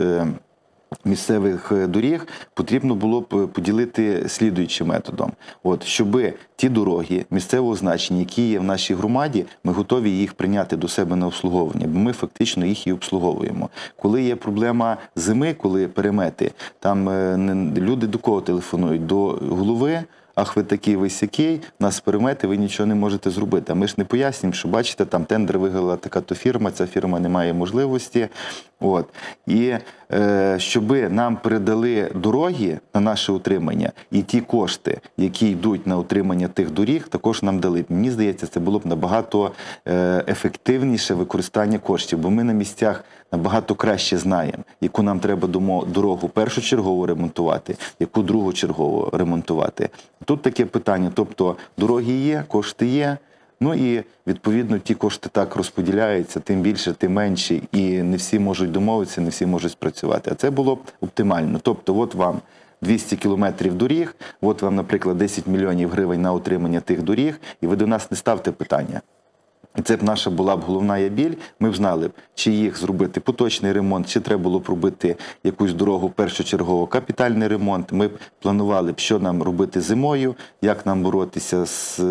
місцевих доріг, потрібно було б поділити слідуючим методом. От, щоб ті дороги місцевого значення, які є в нашій громаді, ми готові їх прийняти до себе на обслуговування, бо ми фактично їх і обслуговуємо. Коли є проблема зими, коли перемети, там люди до кого телефонують? До голови? Ах, ви такий, ви сякий, нас перемети, ви нічого не можете зробити. А ми ж не пояснюємо, що, бачите, там тендер виграла така-то фірма, ця фірма не має можливості. От. І щоб нам передали дороги на наше утримання, і ті кошти, які йдуть на утримання тих доріг, також нам дали. Мені здається, це було б набагато ефективніше використання коштів, бо ми на місцях набагато краще знаємо, яку нам треба дорогу першочергово ремонтувати, яку другочергово ремонтувати. Тут таке питання, тобто дороги є, кошти є, ну і відповідно ті кошти так розподіляються, тим більше, тим менше, і не всі можуть домовитися, не всі можуть спрацювати. А це було б оптимально. Тобто от вам 200 кілометрів доріг, от вам, наприклад, 10 мільйонів гривень на утримання тих доріг, і ви до нас не ставте питання. І це б наша була б головна біль, ми б знали б, чи їх зробити поточний ремонт, чи треба було б робити якусь дорогу першочергово капітальний ремонт. Ми б планували б, що нам робити зимою, як нам боротися з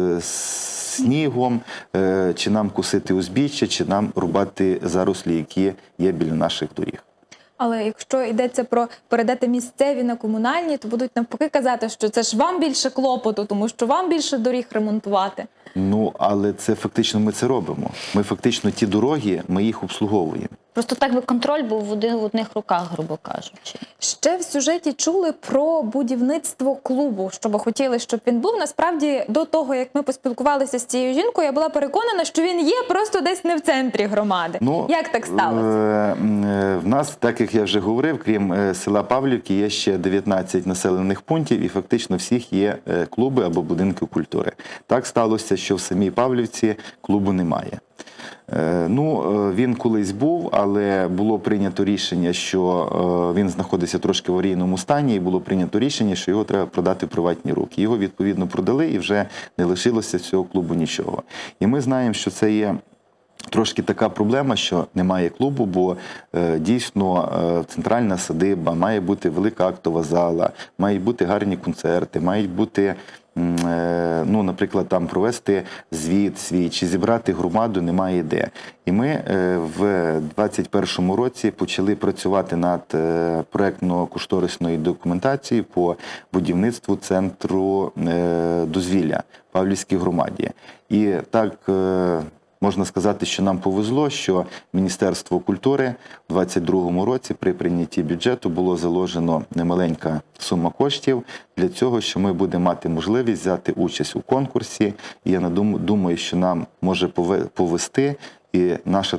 снігом, чи нам косити узбіччя, чи нам рубати зарослі, які є біля наших доріг.
Але якщо йдеться про передати місцеві на комунальні, то будуть навпаки казати, що це ж вам більше клопоту, тому що вам більше доріг ремонтувати.
Ну, але це фактично ми це робимо. Ми фактично ті дороги, ми їх обслуговуємо.
Просто так би контроль був в одних руках, грубо кажучи.
Ще в сюжеті чули про будівництво клубу, що ви хотіли, щоб він був. Насправді, до того, як ми поспілкувалися з цією жінкою, я була переконана, що він є просто десь не в центрі громади. Як так сталося?
В нас, так як я вже говорив, крім села Павлівки, є ще 19 населених пунктів і фактично всіх є клуби або будинки культури. Так сталося, що в самій Павлівці клубу немає. Він колись був, але було прийнято рішення, що він знаходиться трошки в аварійному стані, і було прийнято рішення, що його треба продати в приватні руки. Його, відповідно, продали, і вже не лишилося з цього клубу нічого. І ми знаємо, що це є трошки така проблема, що немає клубу, бо дійсно центральна садиба, має бути велика актова зала, мають бути гарні концерти, мають бути, наприклад, там провести звіт свій, чи зібрати громаду немає де. І ми в 2021 році почали працювати над проєктно-кошторисною документацією по будівництву центру дозвілля в Павлівській громаді. І так можна сказати, що нам повезло, що Міністерство культури у 2022 році при прийнятті бюджету було заложено немаленька сума коштів для цього, що ми будемо мати можливість взяти участь у конкурсі. І я думаю, що нам може повести, і наша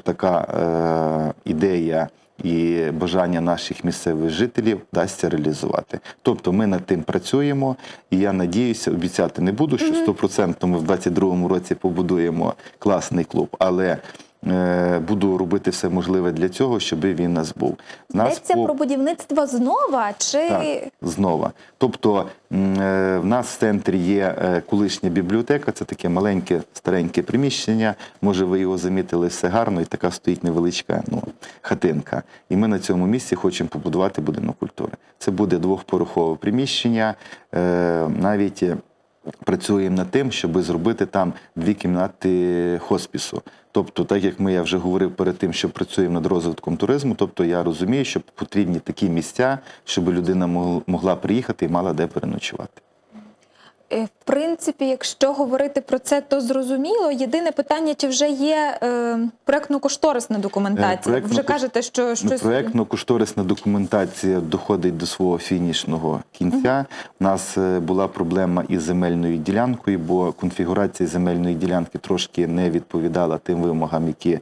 така ідея і бажання наших місцевих жителів вдасться реалізувати. Тобто ми над тим працюємо, і я надіюся, обіцяти не буду, що 100% ми в 2022 році побудуємо класний клуб, але буду робити все можливе для цього, щоб він у нас був.
Йдеться про будівництво знова?
Так, знова. Тобто в нас в центрі є колишня бібліотека, це таке маленьке, стареньке приміщення, може ви його замітили, все гарно, і така стоїть невеличка хатинка. І ми на цьому місці хочемо побудувати будинок культури. Це буде двохпорохове приміщення, навіть працюємо над тим, щоб зробити там 2 кімнати хоспісу. Тобто, так як я вже говорив перед тим, що працюємо над розвитком туризму, тобто я розумію, що потрібні такі місця, щоб людина могла приїхати і мала де переночувати.
В принципі, якщо говорити про це, то зрозуміло. Єдине питання, чи вже є проєктно-кошторисна документація? Вже кажете, що щось...
Проєктно-кошторисна документація доходить до свого фінішного кінця. У нас була проблема із земельною ділянкою, бо конфігурація земельної ділянки трошки не відповідала тим вимогам, які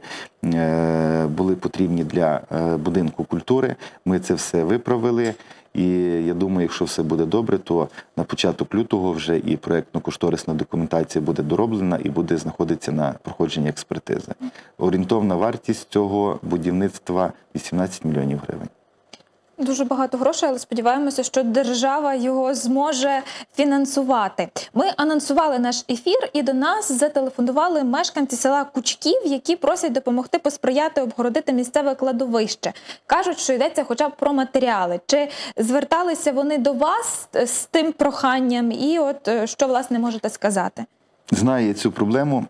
були потрібні для будинку культури. Ми це все виправили. І я думаю, якщо все буде добре, то на початок лютого вже і проєктно-кошторисна документація буде дороблена і буде знаходитися на проходженні експертизи. Орієнтовна вартість цього будівництва – 18 мільйонів гривень.
Дуже багато грошей, але сподіваємося, що держава його зможе фінансувати. Ми анонсували наш ефір, і до нас зателефонували мешканці села Кучків, які просять допомогти посприяти обгородити місцеве кладовище. Кажуть, що йдеться хоча б про матеріали. Чи зверталися вони до вас з тим проханням? І от що, власне, можете сказати?
Знаю я цю проблему.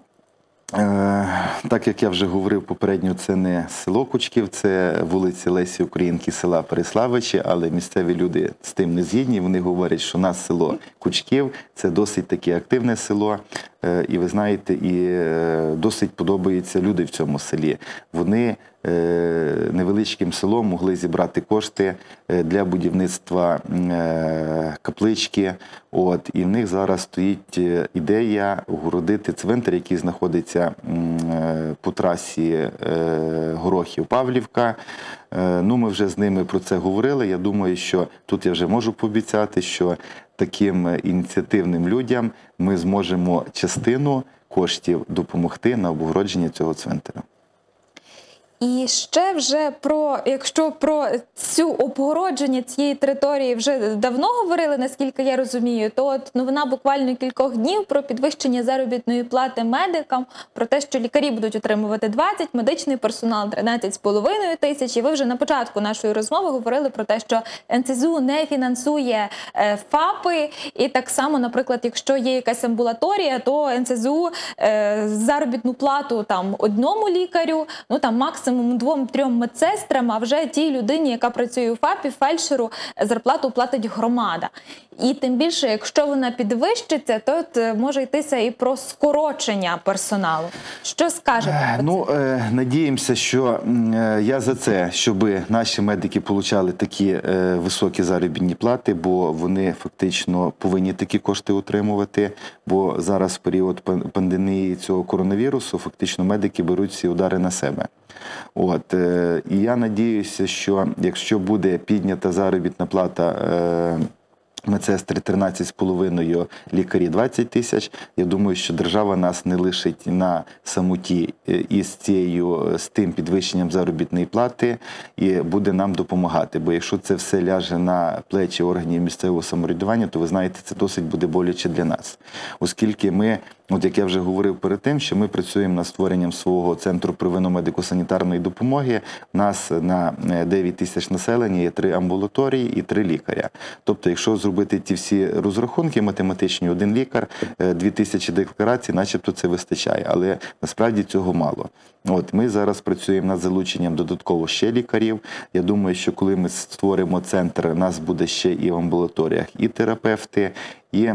Так, як я вже говорив попередньо, це не село Кучків, це вулиця Лесі Українки, села Переславичі, але місцеві люди з тим не згідні. Вони говорять, що нас село Кучків – це досить таке активне село. І ви знаєте, і досить подобаються люди в цьому селі. Вони невеличким селом могли зібрати кошти для будівництва каплички. І в них зараз стоїть ідея огородити цвинтар, який знаходиться по трасі Горохів-Павлівка. Ми вже з ними про це говорили. Я думаю, що тут я вже можу пообіцяти, що таким ініціативним людям ми зможемо частину коштів допомогти на обгородження цього цвинтаря.
І ще вже якщо про цю обгородження цієї території вже давно говорили, наскільки я розумію, то от новина буквально кількох днів про підвищення заробітної плати медикам, про те, що лікарі будуть отримувати 20, медичний персонал 13,5 тисяч. І ви вже на початку нашої розмови говорили про те, що НСЗУ не фінансує ФАПи. І так само, наприклад, якщо є якась амбулаторія, то НСЗУ заробітну плату одному лікарю, максимум 2-3 медсестрам, а вже тій людині, яка працює у ФАПі, фельдшеру, зарплату платить громада. І тим більше, якщо вона підвищиться, то може йтися і про скорочення персоналу. Що скажете про це?
Надіємося, що я за це, щоб наші медики отримали такі високі заробітні плати, бо вони фактично повинні такі кошти отримувати, бо зараз в період пандемії цього коронавірусу фактично медики беруть всі удари на себе. І я надіюся, що якщо буде піднята заробітна плата медсестри 13,5, лікарі 20 тисяч, я думаю, що держава нас не лишить на самоті з тим підвищенням заробітної плати і буде нам допомагати. Бо якщо це все ляже на плечі органів місцевого самоврядування, то ви знаєте, це досить буде боляче для нас. Оскільки ми, як я вже говорив перед тим, що ми працюємо над створенням свого центру первинно-медико-санітарної допомоги. У нас на 9 тисяч населення є 3 амбулаторії і 3 лікаря. Тобто, якщо зробити ті всі розрахунки математичні, 1 лікар, 2000 декларацій, начебто це вистачає. Але насправді цього мало. Ми зараз працюємо над залученням додатково ще лікарів. Я думаю, що коли ми створимо центр, у нас буде ще і в амбулаторіях і терапевти, і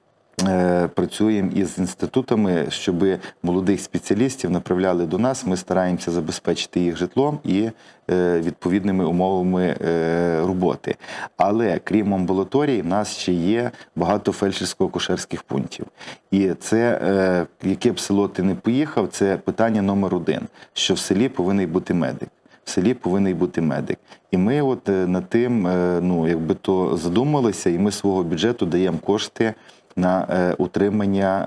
працюємо із інститутами, щоб молодих спеціалістів направляли до нас. Ми стараємося забезпечити їх житлом і відповідними умовами роботи. Але крім амбулаторій, в нас ще є багато фельдшерсько-акушерських пунктів. І це, яке б село ти не поїхав, це питання номер 1, що в селі повинен бути медик. В селі повинен бути медик. І ми над тим, задумалися, і ми з свого бюджету даємо кошти на утримання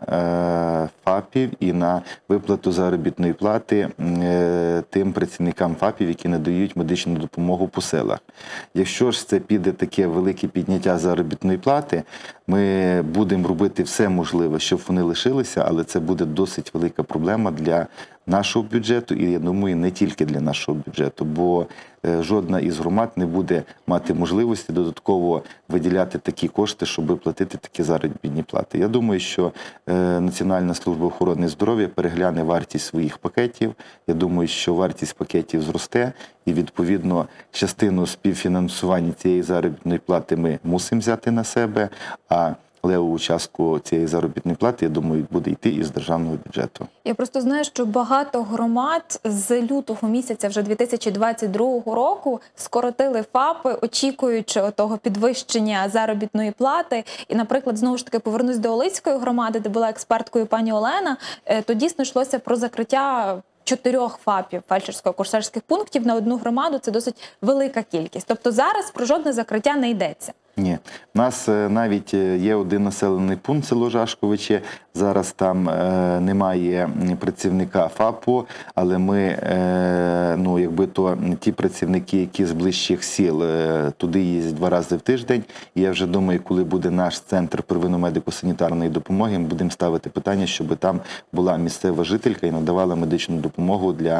ФАПів і на виплату заробітної плати тим працівникам ФАПів, які надають медичну допомогу по селах. Якщо ж це піде таке велике підняття заробітної плати, ми будемо робити все можливе, щоб вони лишилися, але це буде досить велика проблема для нашого бюджету і, я думаю, не тільки для нашого бюджету, бо жодна із громад не буде мати можливості додатково виділяти такі кошти, щоб платити такі заробітні плати. Я думаю, що Національна служба охорони здоров'я перегляне вартість своїх пакетів. Я думаю, що вартість пакетів зросте і, відповідно, частину співфінансування цієї заробітної плати ми мусимо взяти на себе, а левову частку цієї заробітної плати, я думаю, буде йти із державного бюджету.
Я просто знаю, що багато громад з лютого місяця вже 2022 року скоротили ФАПи, очікуючи того підвищення заробітної плати. І, наприклад, знову ж таки повернусь до Олицької громади, де була експерткою пані Олена, то дійсно йшлося про закриття 4 ФАПів, фельдшерсько-акушерських пунктів на одну громаду. Це досить велика кількість. Тобто зараз про жодне закриття не йдеться.
Ні. У нас навіть є один населений пункт, село Жашковичі. Зараз там немає працівника ФАПу, але ми, ті працівники, які з ближчих сіл, туди їздять 2 рази в тиждень. І я вже думаю, коли буде наш центр первинно-медико-санітарної допомоги, ми будемо ставити питання, щоб там була місцева жителька і надавала медичну допомогу для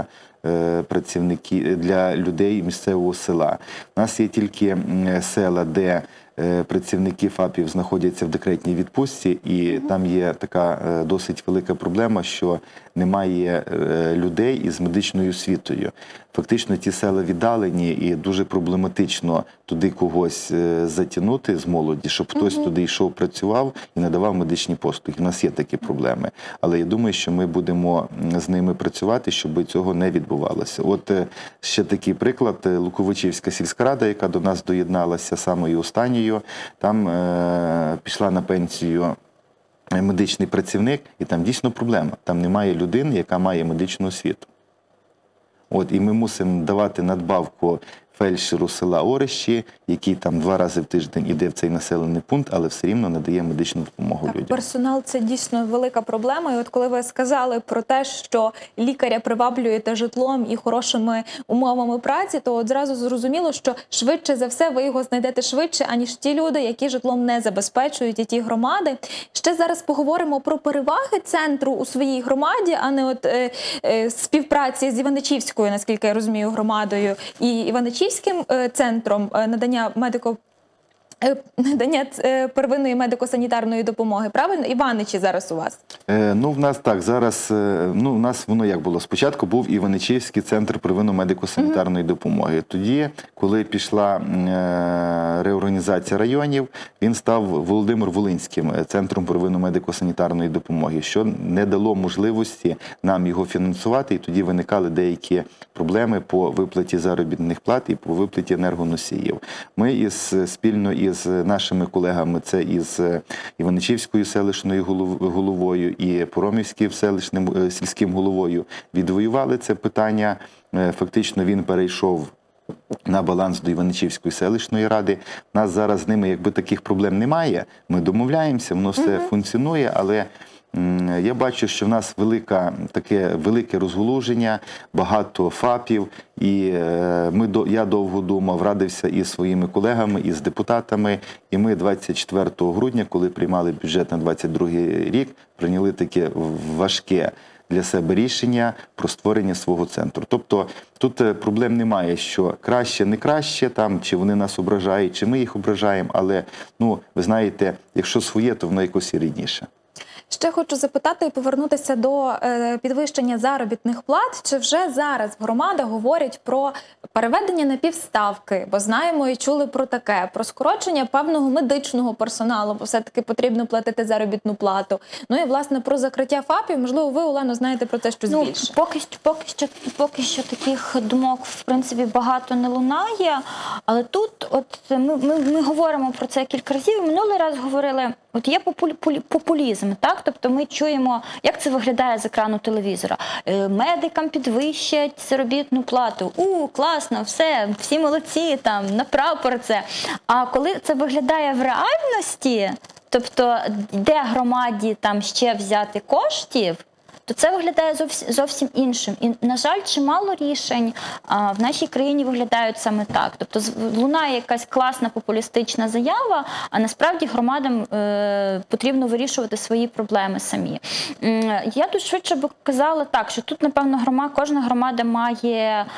для людей місцевого села. У нас є тільки села, де працівники ФАПів знаходяться в декретній відпустці, і там є така досить велика проблема, що немає людей із медичною освітою. Фактично ті села віддалені і дуже проблематично туди когось затягнути з молоді, щоб хтось туди йшов, працював і надавав медичні послуги. У нас є такі проблеми. Але я думаю, що ми будемо з ними працювати, щоб цього не відбувалося. От ще такий приклад. Луковичівська сільська рада, яка до нас доєдналася самою останньою, там пішла на пенсію медичний працівник, і там дійсно проблема. Там немає людини, яка має медичну освіту. І ми мусимо давати надбавку фельдшеру села Орищі, який там 2 рази в тиждень іде в цей населений пункт, але все рівно надає медичну допомогу людям.
Персонал – це дійсно велика проблема. І от коли ви сказали про те, що лікаря приваблюєте житлом і хорошими умовами праці, то от зразу зрозуміло, що швидше за все ви його знайдете швидше, аніж ті люди, які житлом не забезпечують, і ті громади. Ще зараз поговоримо про переваги центру у своїй громаді, а не співпраці з Іваничівською, наскільки я розумію, громадою, і Іваничівським центром надання надання первинної медико-санітарної допомоги. Правильно? Іваничі зараз у вас?
Ну, в нас так, зараз, ну, у нас воно як було? Спочатку був Іваничівський центр первинної медико-санітарної допомоги. Тоді, коли пішла реорганізація районів, він став Володимир-Волинським центром первинної медико-санітарної допомоги, що не дало можливості нам його фінансувати, і тоді виникали деякі проблеми по виплаті заробітних плат і по виплаті енергоносіїв. Ми спільно із нашими колегами, це із Іваничівською селищною головою і Поромівським селищним сільським головою, відвоювали це питання. Фактично він перейшов на баланс до Іваничівської селищної ради. У нас зараз з ними якби таких проблем немає. Ми домовляємося, воно все функціонує, але я бачу, що в нас таке велике розголуження, багато ФАПів, і я довго думав, радився із своїми колегами, із депутатами, і ми 24 грудня, коли приймали бюджет на 2022 рік, прийняли таке важке для себе рішення про створення свого центру. Тобто тут проблем немає, що краще, не краще, там, чи вони нас ображають, чи ми їх ображаємо, але, ну, ви знаєте, якщо своє, то воно якось і рідніше.
Ще хочу запитати і повернутися до підвищення заробітних плат. Чи вже зараз в громадах говорять про переведення на півставки? Бо знаємо і чули про таке, про скорочення певного медичного персоналу, бо все-таки потрібно платити заробітну плату. Ну і, власне, про закриття ФАПів. Можливо, ви, Олено, знаєте про це щось більше?
Поки що таких думок, в принципі, багато не лунає. Але тут от ми говоримо про це кілька разів. Минулий раз говорили, от є популізм, так? Тобто ми чуємо, як це виглядає з екрану телевізора. Медикам підвищать заробітну плату. Класно, всі молодці, там, на прапор це. А коли це виглядає в реальності, тобто де громаді там ще взяти коштів, то це виглядає зовсім іншим. І, на жаль, чимало рішень в нашій країні виглядають саме так. Тобто лунає якась класна популістична заява, а насправді громадам потрібно вирішувати свої проблеми самі. Я тут швидше би казала так, що тут, напевно, кожна громада має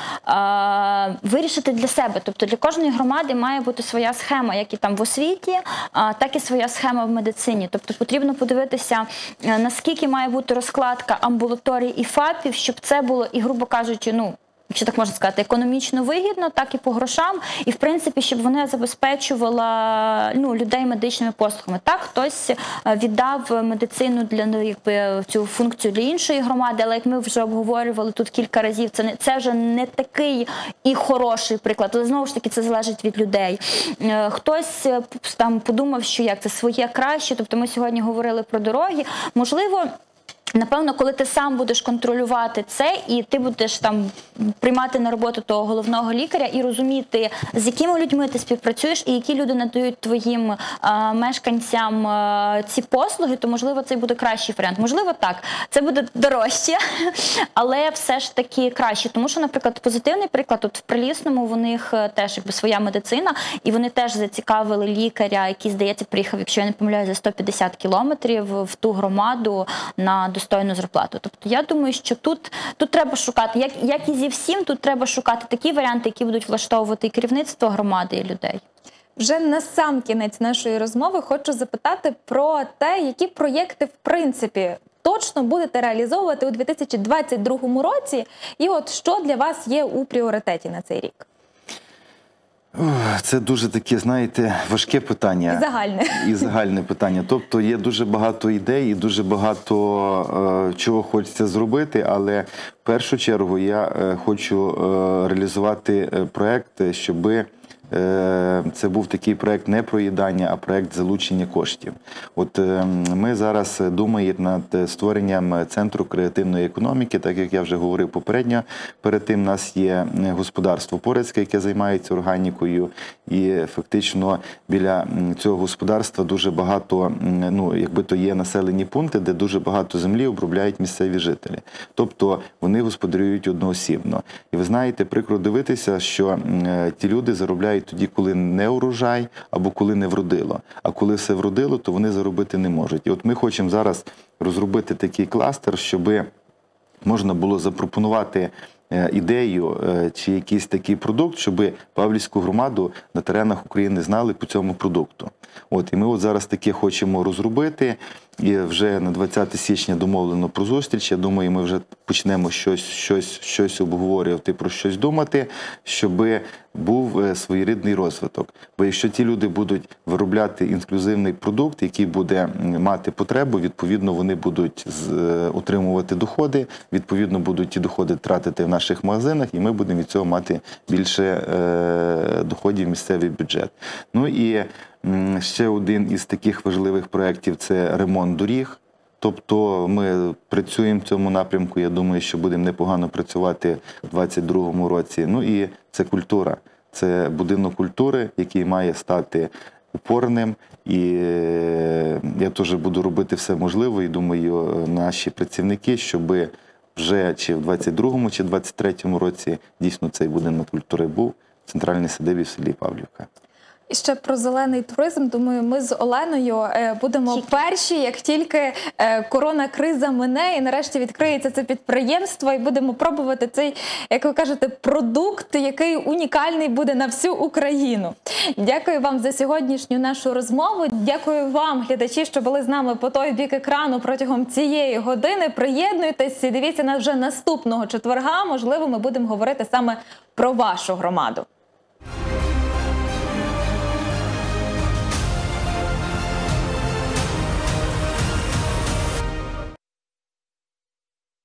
вирішити для себе. Тобто для кожної громади має бути своя схема, як і там в освіті, так і своя схема в медицині. Тобто потрібно подивитися, наскільки має бути розкладка амбулаторій і ФАПів, щоб це було, і, грубо кажучи, ну, якщо так можна сказати, економічно вигідно, так і по грошам, і, в принципі, щоб вони забезпечували людей медичними послугами. Так, хтось віддав медицину для цю функцію для іншої громади, але, як ми вже обговорювали тут кілька разів, це вже не такий і хороший приклад, але, знову ж таки, це залежить від людей. Хтось там подумав, що як це своє краще, тобто ми сьогодні говорили про дороги, можливо, напевно, коли ти сам будеш контролювати це, і ти будеш там приймати на роботу того головного лікаря і розуміти, з якими людьми ти співпрацюєш і які люди надають твоїм мешканцям ці послуги, то, можливо, це буде кращий варіант. Можливо, так, це буде дорожче, але все ж таки краще. Тому що, наприклад, позитивний приклад, от в Прилісному в них теж якби своя медицина, і вони теж зацікавили лікаря, який, здається, приїхав, якщо я не помиляю, за 150 кілометрів в ту громаду на достойну зарплату. Тобто я думаю, що тут треба шукати, як і зі всім, тут треба шукати такі варіанти, які будуть влаштовувати і керівництво громади, і людей.
Вже на сам кінець нашої розмови хочу запитати про те, які проєкти, в принципі, точно будете реалізовувати у 2022 році, і от що для вас є у пріоритеті на цей рік?
Це дуже таке, знаєте, важке питання.
І загальне.
І загальне питання. Тобто є дуже багато ідей і дуже багато чого хочеться зробити, але в першу чергу я хочу реалізувати проєкт, щоби це був такий проєкт не проїдання, а проєкт залучення коштів. От ми зараз думаємо над створенням центру креативної економіки, так як я вже говорив попередньо. Перед тим у нас є господарство Порецьке, яке займається органікою, і фактично біля цього господарства дуже багато, якби то є населені пункти, де дуже багато землі обробляють місцеві жителі. Тобто вони господарюють одноосібно. І ви знаєте, прикро дивитися, що ті люди заробляють тоді, коли не урожай, або коли не вродило. А коли все вродило, то вони заробити не можуть. І от ми хочемо зараз розробити такий кластер, щоб можна було запропонувати ідею чи якийсь такий продукт, щоб Павлівську громаду на теренах України знали по цьому продукту. І ми зараз таке хочемо розробити, і вже на 20 січня домовлено про зустріч. Я думаю, ми вже почнемо щось обговорювати, про щось думати, щоб був своєрідний розвиток. Бо якщо ті люди будуть виробляти інклюзивний продукт, який буде мати потребу, відповідно вони будуть отримувати доходи, відповідно будуть ті доходи тратити в наших магазинах, і ми будемо від цього мати більше доходів в місцевий бюджет. Ну і ще один із таких важливих проєктів – це ремонт доріг. Тобто ми працюємо в цьому напрямку, я думаю, що будемо непогано працювати у 2022 році. Ну і це культура. Це будинок культури, який має стати опорним. І я теж буду робити все можливе, і думаю, наші працівники, щоб вже чи в 2022, чи в 2023 році дійсно цей будинок культури був в центральній садибі в селі Павлівка.
І ще про зелений туризм, думаю, ми з Оленою будемо перші, як тільки коронакриза мине і нарешті відкриється це підприємство, і будемо пробувати цей, як ви кажете, продукт, який унікальний буде на всю Україну. Дякую вам за сьогоднішню нашу розмову. Дякую вам, глядачі, що були з нами по той бік екрану протягом цієї години. Приєднуйтесь і дивіться нас вже наступного четверга. Можливо, ми будемо говорити саме про вашу громаду.